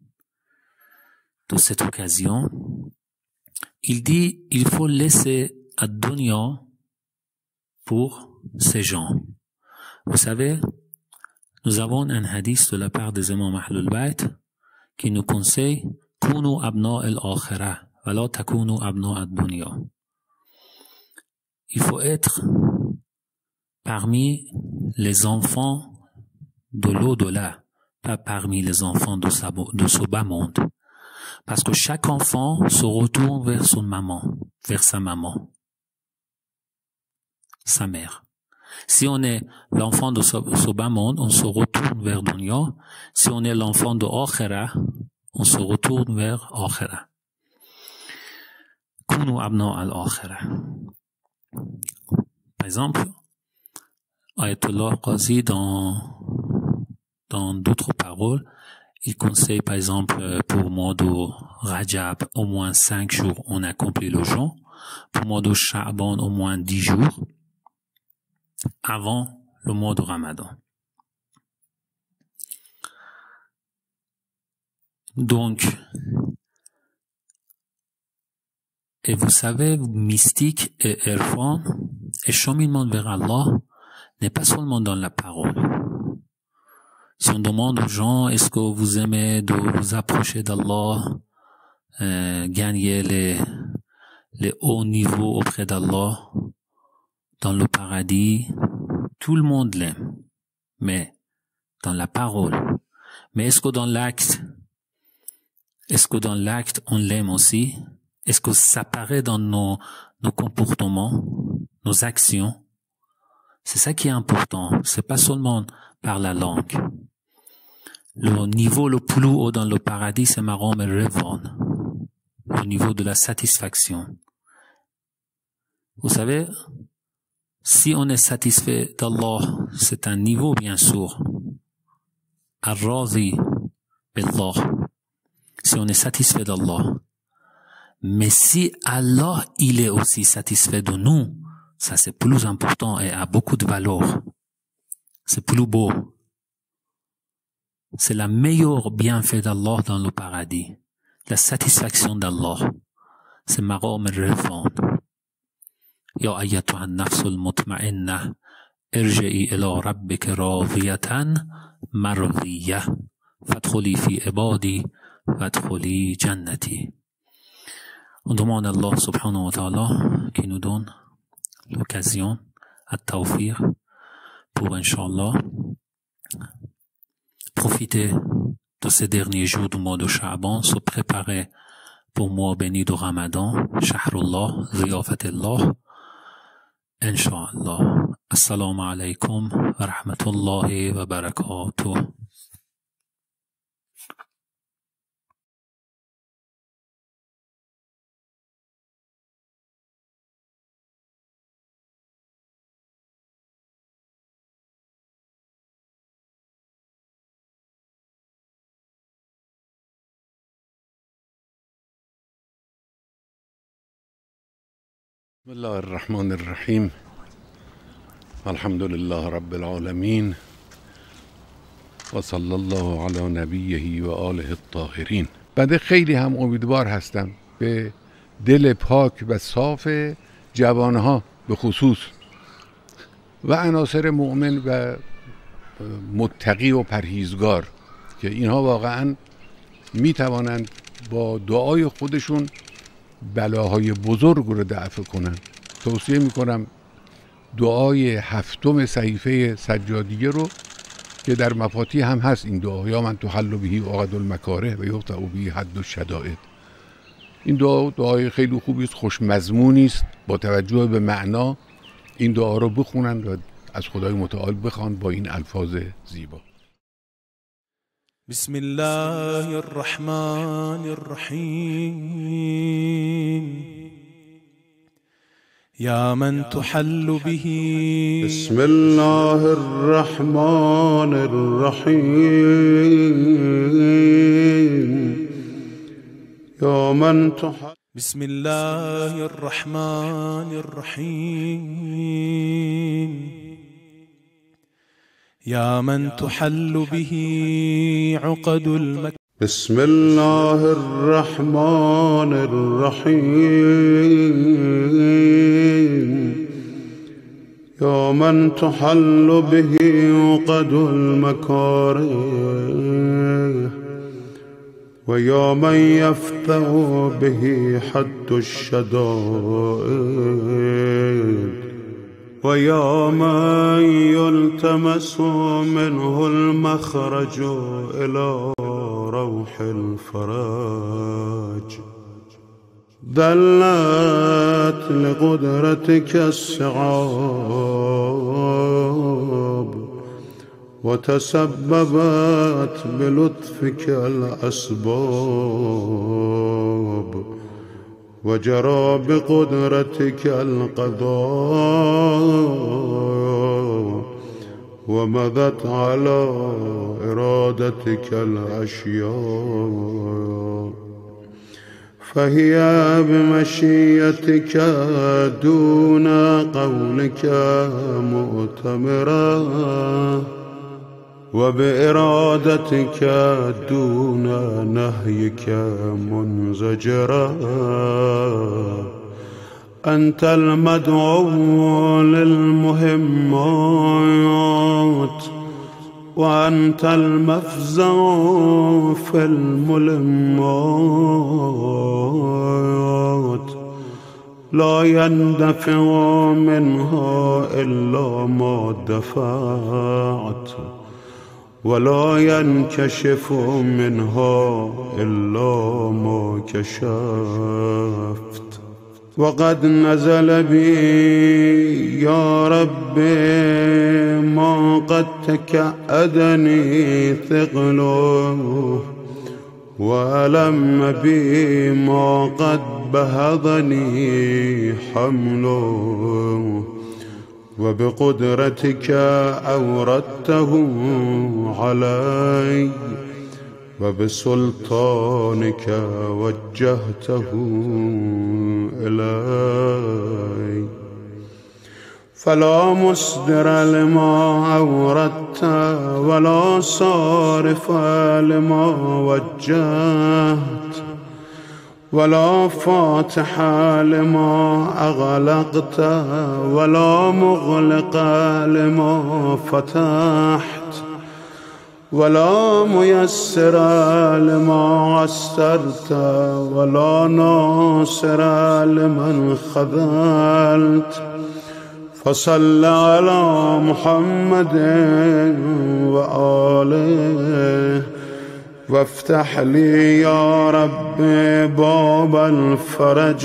de cette occasion. Il dit, il faut laisser ad-dunya pour ces gens. Vous savez, nous avons un hadith de la part des imams Ahlul Bayt qui nous conseille Kunu abna al-akhirah, wa la takunu abna ad-dunya. Il faut être parmi les enfants de l'au-delà, pas parmi les enfants de, sa, de ce bas monde. Parce que chaque enfant se retourne vers son maman, vers sa maman, sa mère. Si on est l'enfant de ce, ce bas monde, on se retourne vers Dunya. Si on est l'enfant de Akhira, on se retourne vers Akhira. Kunu abna al-akhira. Par exemple, Ayatollah Qazi, dans, dans d'autres paroles, il conseille par exemple pour le mois de Rajab, au moins cinq jours, on accomplit le jeûne. Pour le mois de Sha'ban, au moins dix jours, avant le mois de Ramadan. Donc, et vous savez, mystique et Irfan, Et cheminement vers Allah n'est pas seulement dans la parole. Si on demande aux gens, est-ce que vous aimez de vous approcher d'Allah, euh, gagner les, les hauts niveaux auprès d'Allah, dans le paradis, tout le monde l'aime. Mais dans la parole. Mais est-ce que dans l'acte, est-ce que dans l'acte on l'aime aussi? Est-ce que ça paraît dans nos, nos comportements, nos actions? C'est ça qui est important. C'est pas seulement par la langue. Le niveau le plus haut dans le paradis, c'est Maram el-Revon. Le niveau de la satisfaction. Vous savez, si on est satisfait d'Allah, c'est un niveau bien sûr. Ar-Razi billah. Si on est satisfait d'Allah. Mais si Allah, il est aussi satisfait de nous, ça c'est plus important et a beaucoup de valeur. C'est plus beau. C'est la meilleure bienfait d'Allah dans le paradis. La satisfaction d'Allah. C'est Maram al-Revon. Ya ayyatuha an-nafs al-mutma'inna irji'i ila rabbika radiyatan mardiyah fadkhuli fi ibadi fadkhuli jannati. On demande à Allah subhanahu wa ta'ala qui nous donne l'occasion à tawfiq pour Inch'Allah profiter de ces derniers jours du mois de Sha'ban, se préparer pour le mois béni de Ramadan, Shahrullah, Ziyafatillah, Inch'Allah. Assalamu alaikum wa rahmatullahi wa barakatuh. بسم الله الرحمن الرحیم الحمد لله رب العالمین و صلی الله علی نبیه و آله الطاهرین. بنده خیلی هم امیدوار هستم به دل پاک و صاف جوانها به خصوص و عناصر مؤمن و متقی و پرهیزگار که اینها واقعا می توانند با دعای خودشون بلاهای بزرگ رو دفع کنن. توصیه میکنم دعای هفتم صحیفه سجادیه رو که در مفاتیح هم هست این دعا، یا من تحل بهی عقد المکاره و یقطع بهی حد الشدائد. این دعا دعای خیلی خوبی است، خوش مضمونی است، با توجه به معنا این دعا رو بخونن و از خدای متعال بخوان با این الفاظ زیبا. بسم الله الرحمن الرحيم يا من تحل به بسم الله الرحمن الرحيم يا من تحل بسم الله الرحمن الرحيم يا من تحل به عقد المك بسم الله الرحمن الرحيم يا من تحل به عقد المكاره ويا من يفتح به حد الشدائد ويا من يلتمس منه المخرج إلى روح الفرج دلت لقدرتك الصعاب وتسببت بلطفك الأسباب وجرى بقدرتك القضاء ومضت على إرادتك الأشياء فهي بمشيتك دون قولك مؤتمرة وبإرادتك دون نهيك منزجرا أنت المدعو للمهمات وأنت المفزع في الملمات لا يندفع منها إلا ما دفعت ولا ينكشف منها إلا ما كشفت وقد نزل بي يا ربي ما قد تكأدني ثقله وألم بي ما قد بهضني حمله وبقدرتك أوردته علي وبسلطانك وجهته إلي فلا مصدر لما أوردت ولا صارف لما وجهت ولا فاتح لما أغلقت ولا مغلق لما فتحت ولا ميسر لما عسرت ولا ناصر لمن خذلت فصل على محمد وآله وافتح لي يا رب باب الفرج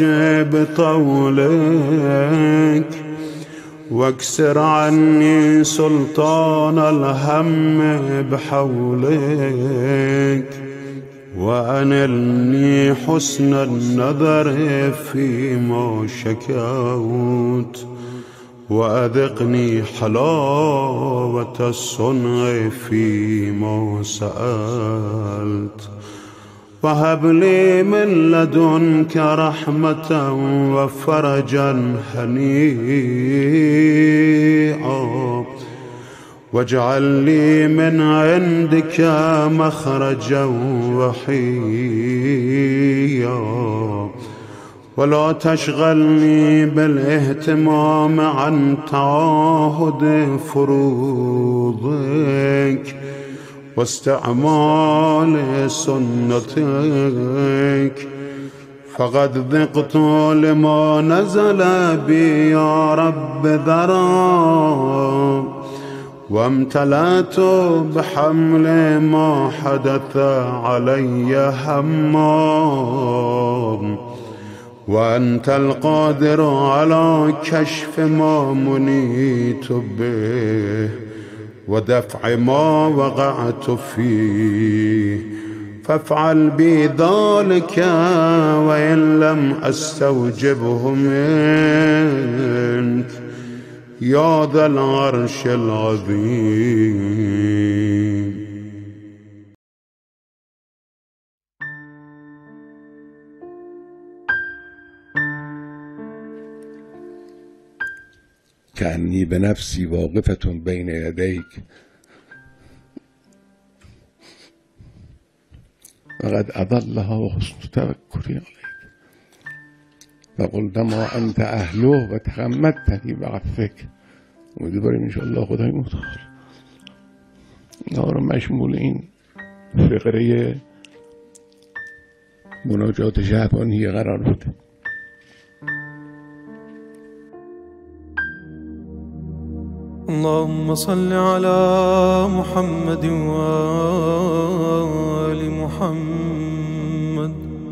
بطولك واكسر عني سلطان الهم بحولك وأنلني حسن النظر فيما شكوت وأذقني حلاوة الصنع فيما سألت وهب لي من لدنك رحمة وفرجا هنيئا واجعل لي من عندك مخرجا وحيا ولا تشغلني بالاهتمام عن تعاهد فروضك واستعمال سنتك فقد ذقت لما نزل بي يا رب ذرا وامتلأت بحمل ما حدث علي همام وأنت القادر على كشف ما منيت به ودفع ما وقعت فيه فافعل بي ذلك وإن لم أستوجبه منك يا ذا العرش العظيم. كأني بنفسي واقفة بين يديك وقد أضلها وحسن توكلي عليك فقلت ما أنت أهله وتغمدتني بعفك ودبریم انشاءالله خدای متعال اینا رو مشمول این فقره مناجات شعبانی قرار بده. اللهم صل على محمد وآل محمد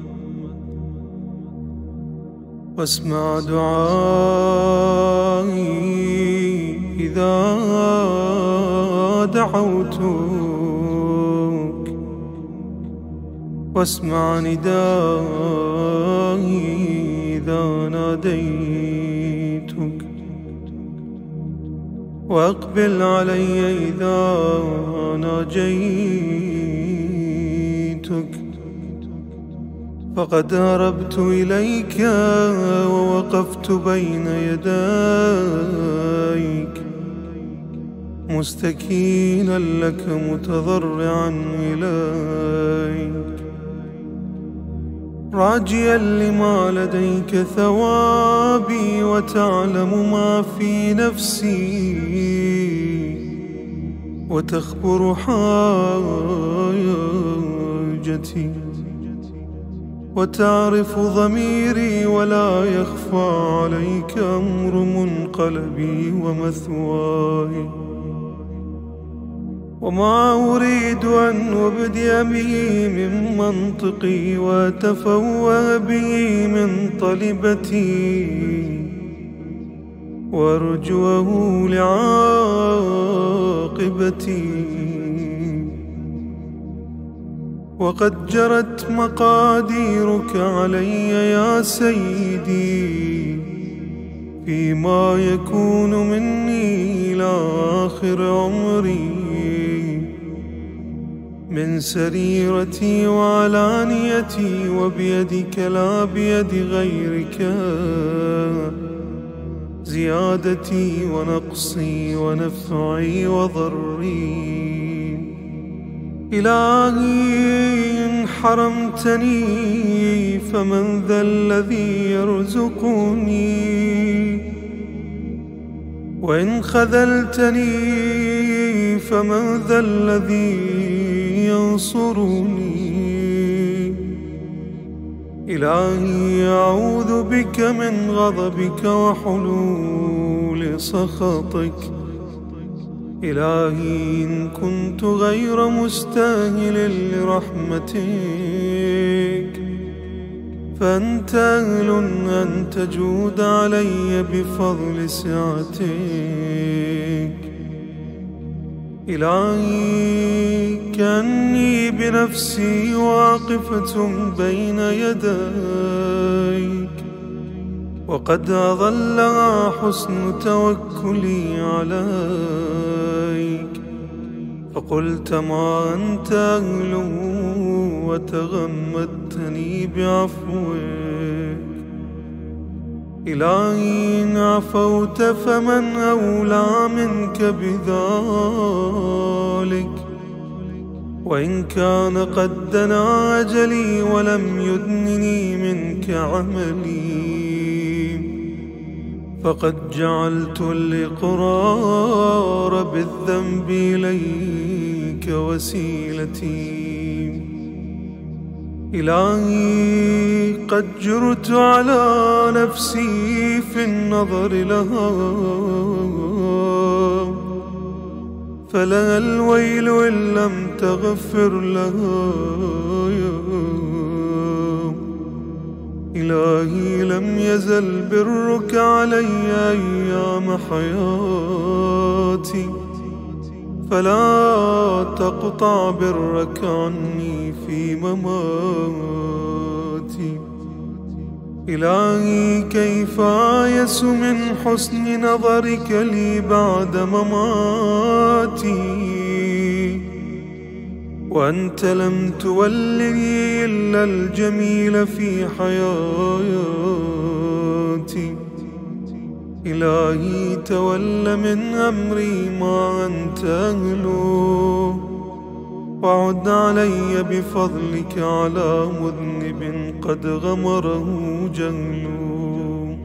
واسمع دعائي إذا دعوتك واسمع ندائي إذا ناديتك وأقبل علي إذا ناجيتك فقد هربت إليك ووقفت بين يديك مستكينا لك متضرعا إليك راجيا لما لديك ثوابي وتعلم ما في نفسي وتخبر حاجتي وتعرف ضميري ولا يخفى عليك أمر منقلبي ومثواي وما أريد أن أبدي به من منطقي وأتفوه به من طلبتي وأرجوه لعاقبتي وقد جرت مقاديرك علي يا سيدي فيما يكون مني إلى آخر عمري من سريرتي وعلانيتي وبيدك لا بيد غيرك زيادتي ونقصي ونفعي وضري إلهي إن حرمتني فمن ذا الذي يرزقني وإن خذلتني فمن ذا الذي ينصرني إلهي أعوذ بك من غضبك وحلول سخطك إلهي إن كنت غير مستاهل لرحمتك فأنت أهل أن تجود علي بفضل سعتك إلهي كأني بنفسي واقفة بين يديك وقد أظلها حسن توكلي عليك فقلت ما أنت أهله وتغمدتني بعفوك إلهي إن عفوت فمن أولى منك بذلك وإن كان قد دنا أجلي ولم يدنني منك عملي فقد جعلت الإقرار بالذنب إليك وسيلتي إلهي قد جرت على نفسي في النظر لها فلها الويل إن لم تغفر لها إلهي لم يزل برك علي أيام حياتي فلا تقطع برك عني في مماتي إلهي كيف آيس من حسن نظرك لي بعد مماتي وأنت لم تولني إلا الجميل في حياتي إلهي تول من أمري ما أنت أهله وعد علي بفضلك على مذنب قد غمره جهله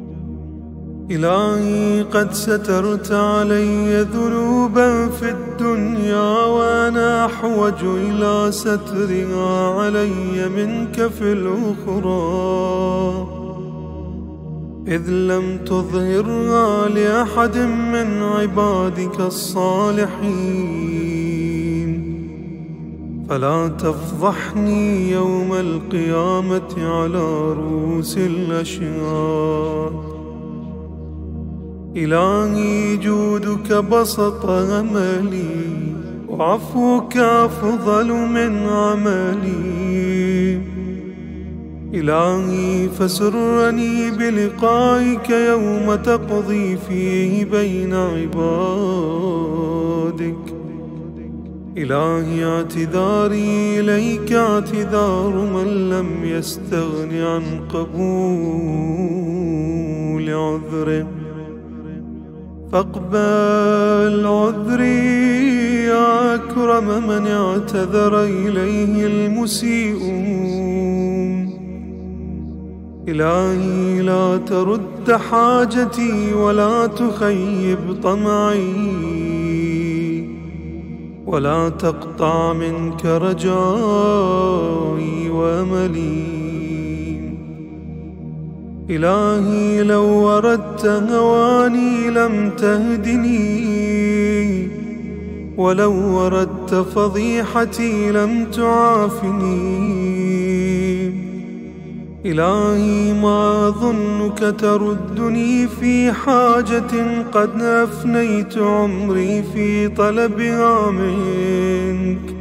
إلهي قد سترت علي ذنوبا في الدنيا وأنا أحوج إلى سترها علي منك في الأخرى إذ لم تظهرها لأحد من عبادك الصالحين فلا تفضحني يوم القيامة على رؤوس الأشهاد إلهي جودك بسط أملي وعفوك أفضل من عملي إلهي فسرني بلقائك يوم تقضي فيه بين عبادك إلهي اعتذاري إليك اعتذار من لم يستغن عن قبول عذره فاقبل عذري يا أكرم من اعتذر إليه المسيئون إلهي لا ترد حاجتي ولا تخيب طمعي ولا تقطع منك رجائي وأملي. إلهي لو وردت هواني لم تهدني ولو وردت فضيحتي لم تعافني. إلهي ما أظنك تردني في حاجة قد أفنيت عمري في طلبها منك.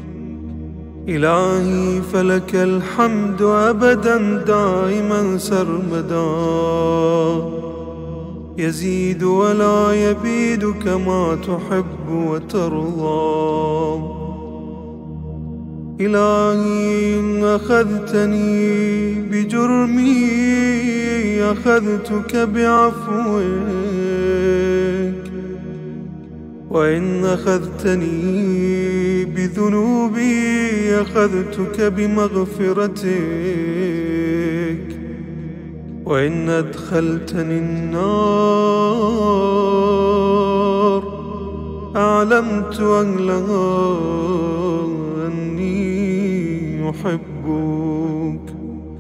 إلهي فلك الحمد أبدا دائما سرمدا، يزيد ولا يبيد كما تحب وترضى. إلهي إن أخذتني بجرمي أخذتك بعفوك، وإن أخذتني بذنوبي أخذتك بمغفرتك، وإن أدخلتني النار أعلمت أهلها أني أحبك.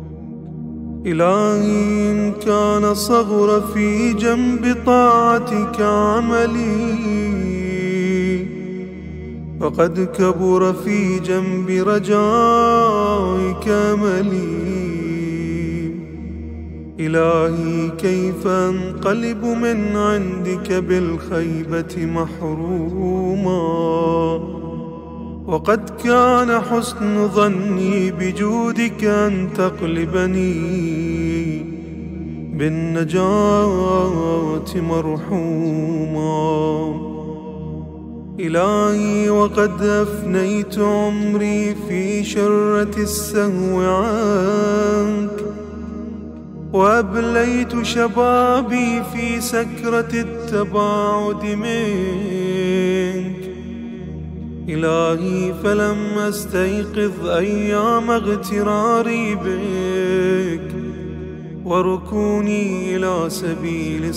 إلهي إن كان صغر في جنب طاعتك عملي فقد كبر في جنب رجائك أملي. إلهي كيف أنقلب من عندك بالخيبة محروما، وقد كان حسن ظني بجودك أن تقلبني بالنجاة مرحوما. إلهي وقد أفنيت عمري في شرة السهو عنك، وأبليت شبابي في سكرة التباعد منك. إلهي فلم أستيقظ أيام اغتراري بك وركوني إلى سبيل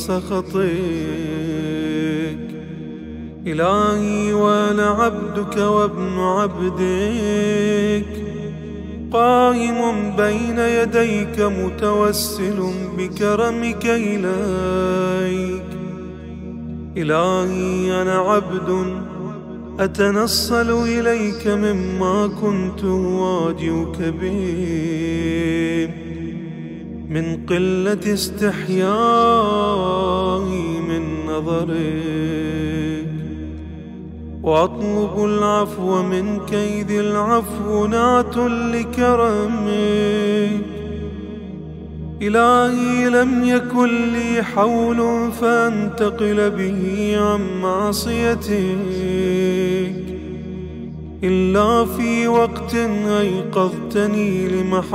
سخطك. إلهي وأنا عبدك وابن عبدك قائم بين يديك متوسل بكرمك إليك. إلهي أنا عبد أتنصل إليك مما كنت أواجهك به من قلة استحيائي من نظرك، وأطلب العفو من كيد العفو نعت لكرمك. إلهي لم يكن لي حول فأنتقل به عن معصيتك إلا في وقت أيقظتني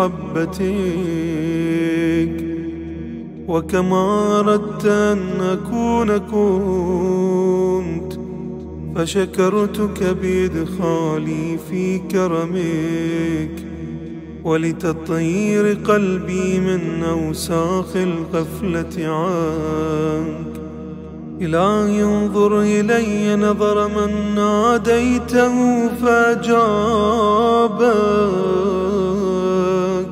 لمحبتك، وكما أردت أن أكون كنت، فشكرتك بإدخالي في كرمك ولتطهير قلبي من أوساخ الغفلة عنك. إلهي انظر إلي نظر من ناديته فأجابك،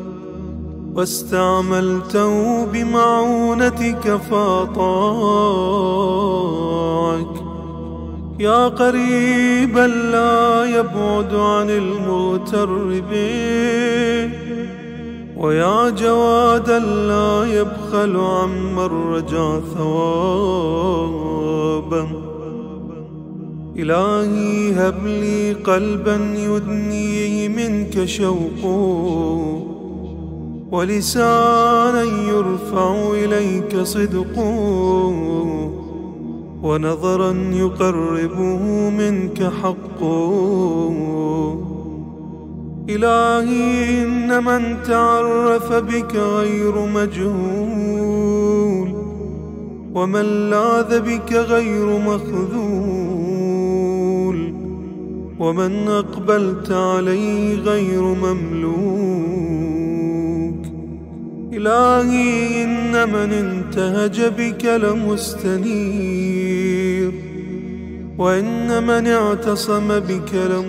واستعملته بمعونتك فأطاعك. يا قريبا لا يبعد عن المغتر به، ويا جوادا لا يبخل عمن رجا ثوابا. إلهي هب لي قلبا يدنيه منك شوقه، ولسانا يرفع إليك صدقه، ونظرا يقربه منك حقه. إلهي إن من تعرف بك غير مجهول، ومن لاذ بك غير مخذول، ومن أقبلت عليه غير مملوك. إلهي إن من انتهج بك لمستنير، وإن من اعتصم بك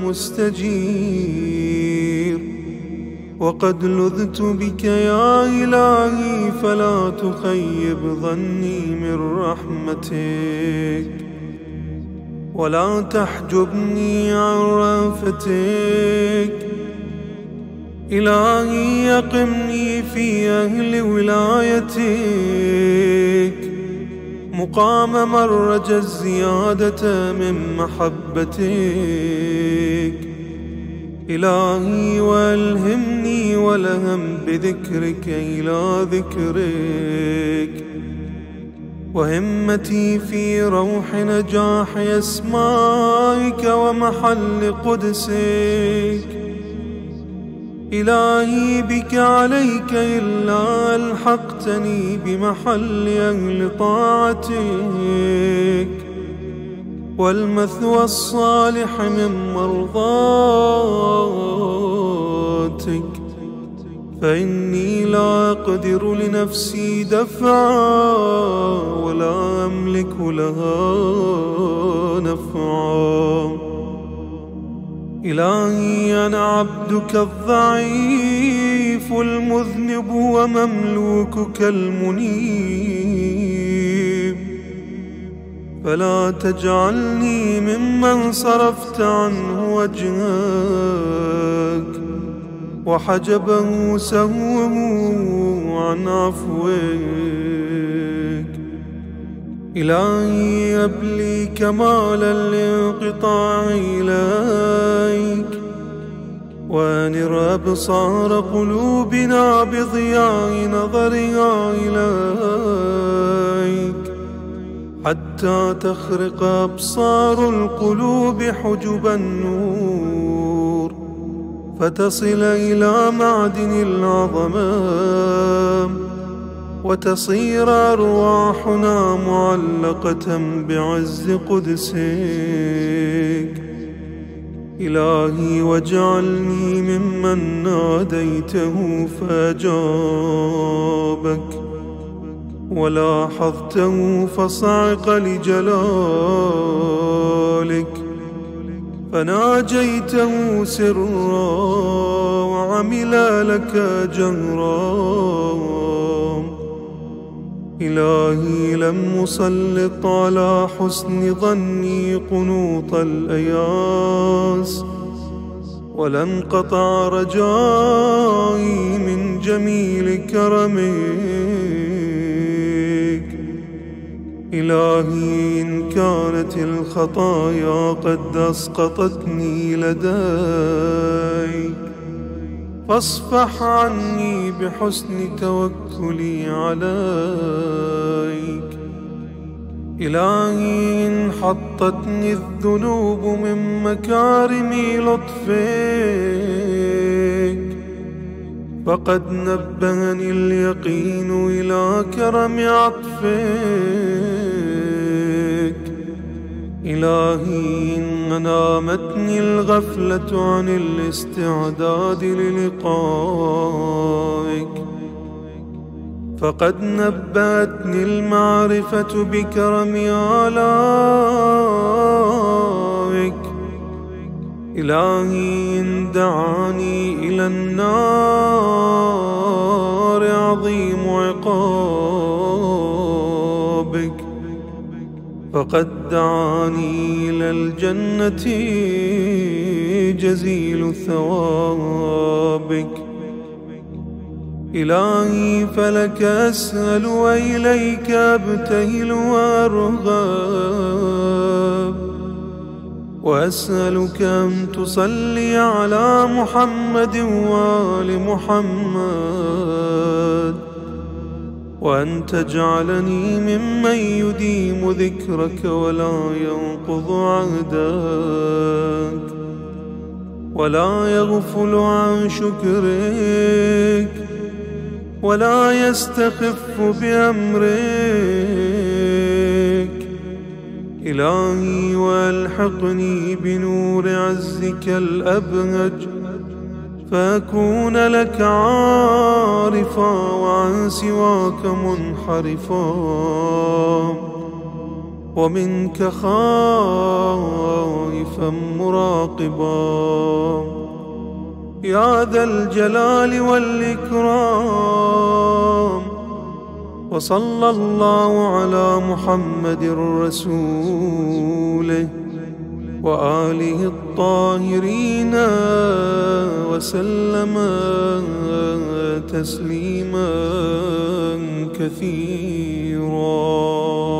لمستجير، وقد لذت بك يا إلهي فلا تخيب ظني من رحمتك، ولا تحجبني عن رافتك. إلهي يقمني في أهل ولايتك مقام من رجا الزيادة من محبتك. إلهي والهمني ولهم بذكرك إلى ذكرك، وهمتي في روح نجاح أسمائك ومحل قدسك. إلهي بك عليك إلا ألحقتني بمحل أهل طاعتك، والمثوى الصالح من مرضاتك، فإني لا أقدر لنفسي دفعا ولا أملك لها نفعا. إلهي أنا عبدك الضعيف المذنب ومملوكك المنيب، فلا تجعلني ممن صرفت عنه وجهك وحجبه سهوه عن عفوك. إلهي أبلي كمال الانقطاع إليك، وانر أبصار قلوبنا بضياء نظرها إليك، حتى تخرق أبصار القلوب حجب النور، فتصل إلى معدن العظمة، وتصير أرواحنا معلقة بعز قدسك. إلهي واجعلني ممن ناديته فأجابك، ولاحظته فصعق لجلالك، فناجيته سرا وعمل لك جهرا. إلهي لم أسلط على حسن ظني قنوط الأياس، ولن قطع رجائي من جميل كرمك. إلهي إن كانت الخطايا قد أسقطتني لديك، فاصفح عني بحسن توكلي عليك. إلهي إن حطتني الذنوب من مكارم لطفك، فقد نبهني اليقين إلى كرم عطفك. إلهي إن نامتني الغفلة عن الاستعداد للقائك، فقد نبهتني المعرفة بكرم آلائك. إلهي إن دعاني إلى النار عظيم عقابك، فقد دعاني إلى الجنة جزيل ثوابك. إلهي فلك أسأل وإليك أبتهل وأرغب، وأسألك أن تصلي على محمد وآل محمد، وأن تجعلني ممن يديم ذكرك ولا ينقض عهدك، ولا يغفل عن شكرك، ولا يستخف بأمرك. إلهي والحقني بنور عزك الأبهج، فأكون لك عارفا وعن سواك منحرفا ومنك خائفا مراقبا يا ذا الجلال والإكرام. وصلى الله على محمد رسوله وآله الطاهرين وسلم تسليما كثيرا.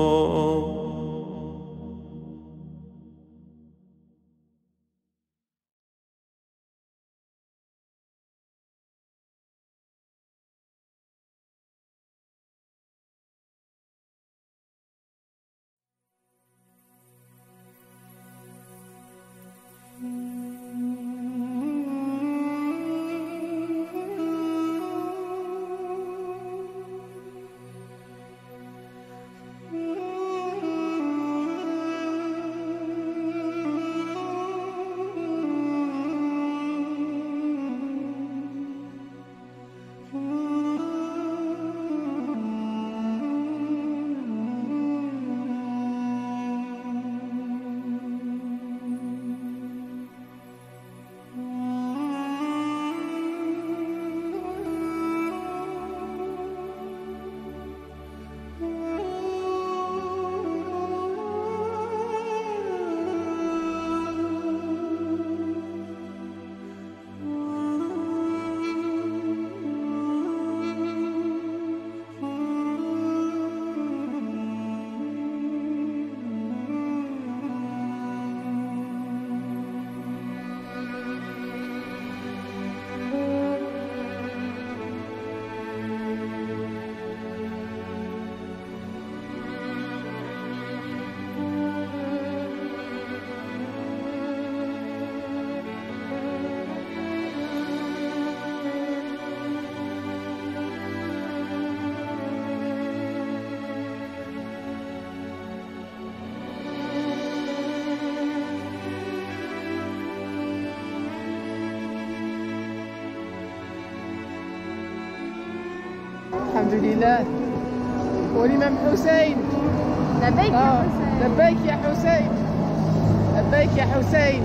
الحمد لله. والإمام حسين. لبيك يا حسين. لبيك يا حسين. لبيك يا حسين.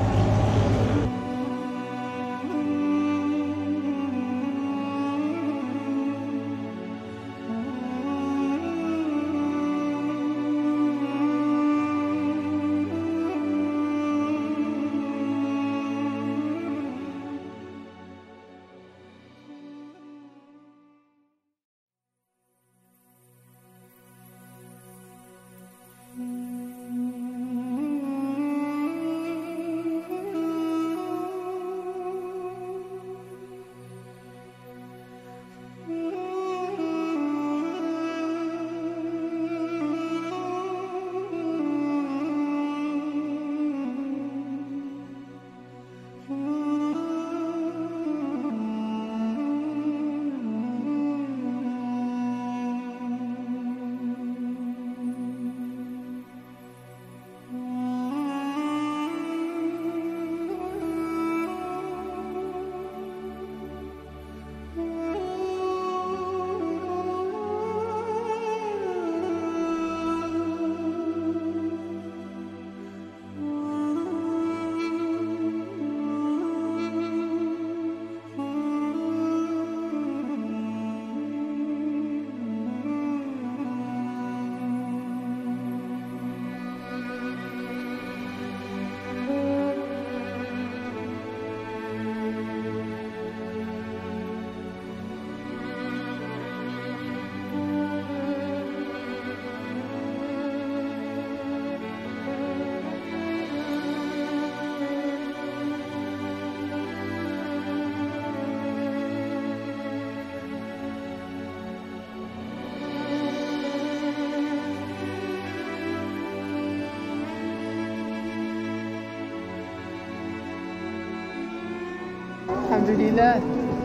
الحمد لله.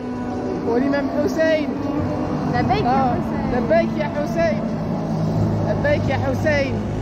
والإمام حسين. لبيك يا حسين. لبيك يا حسين. لبيك يا حسين.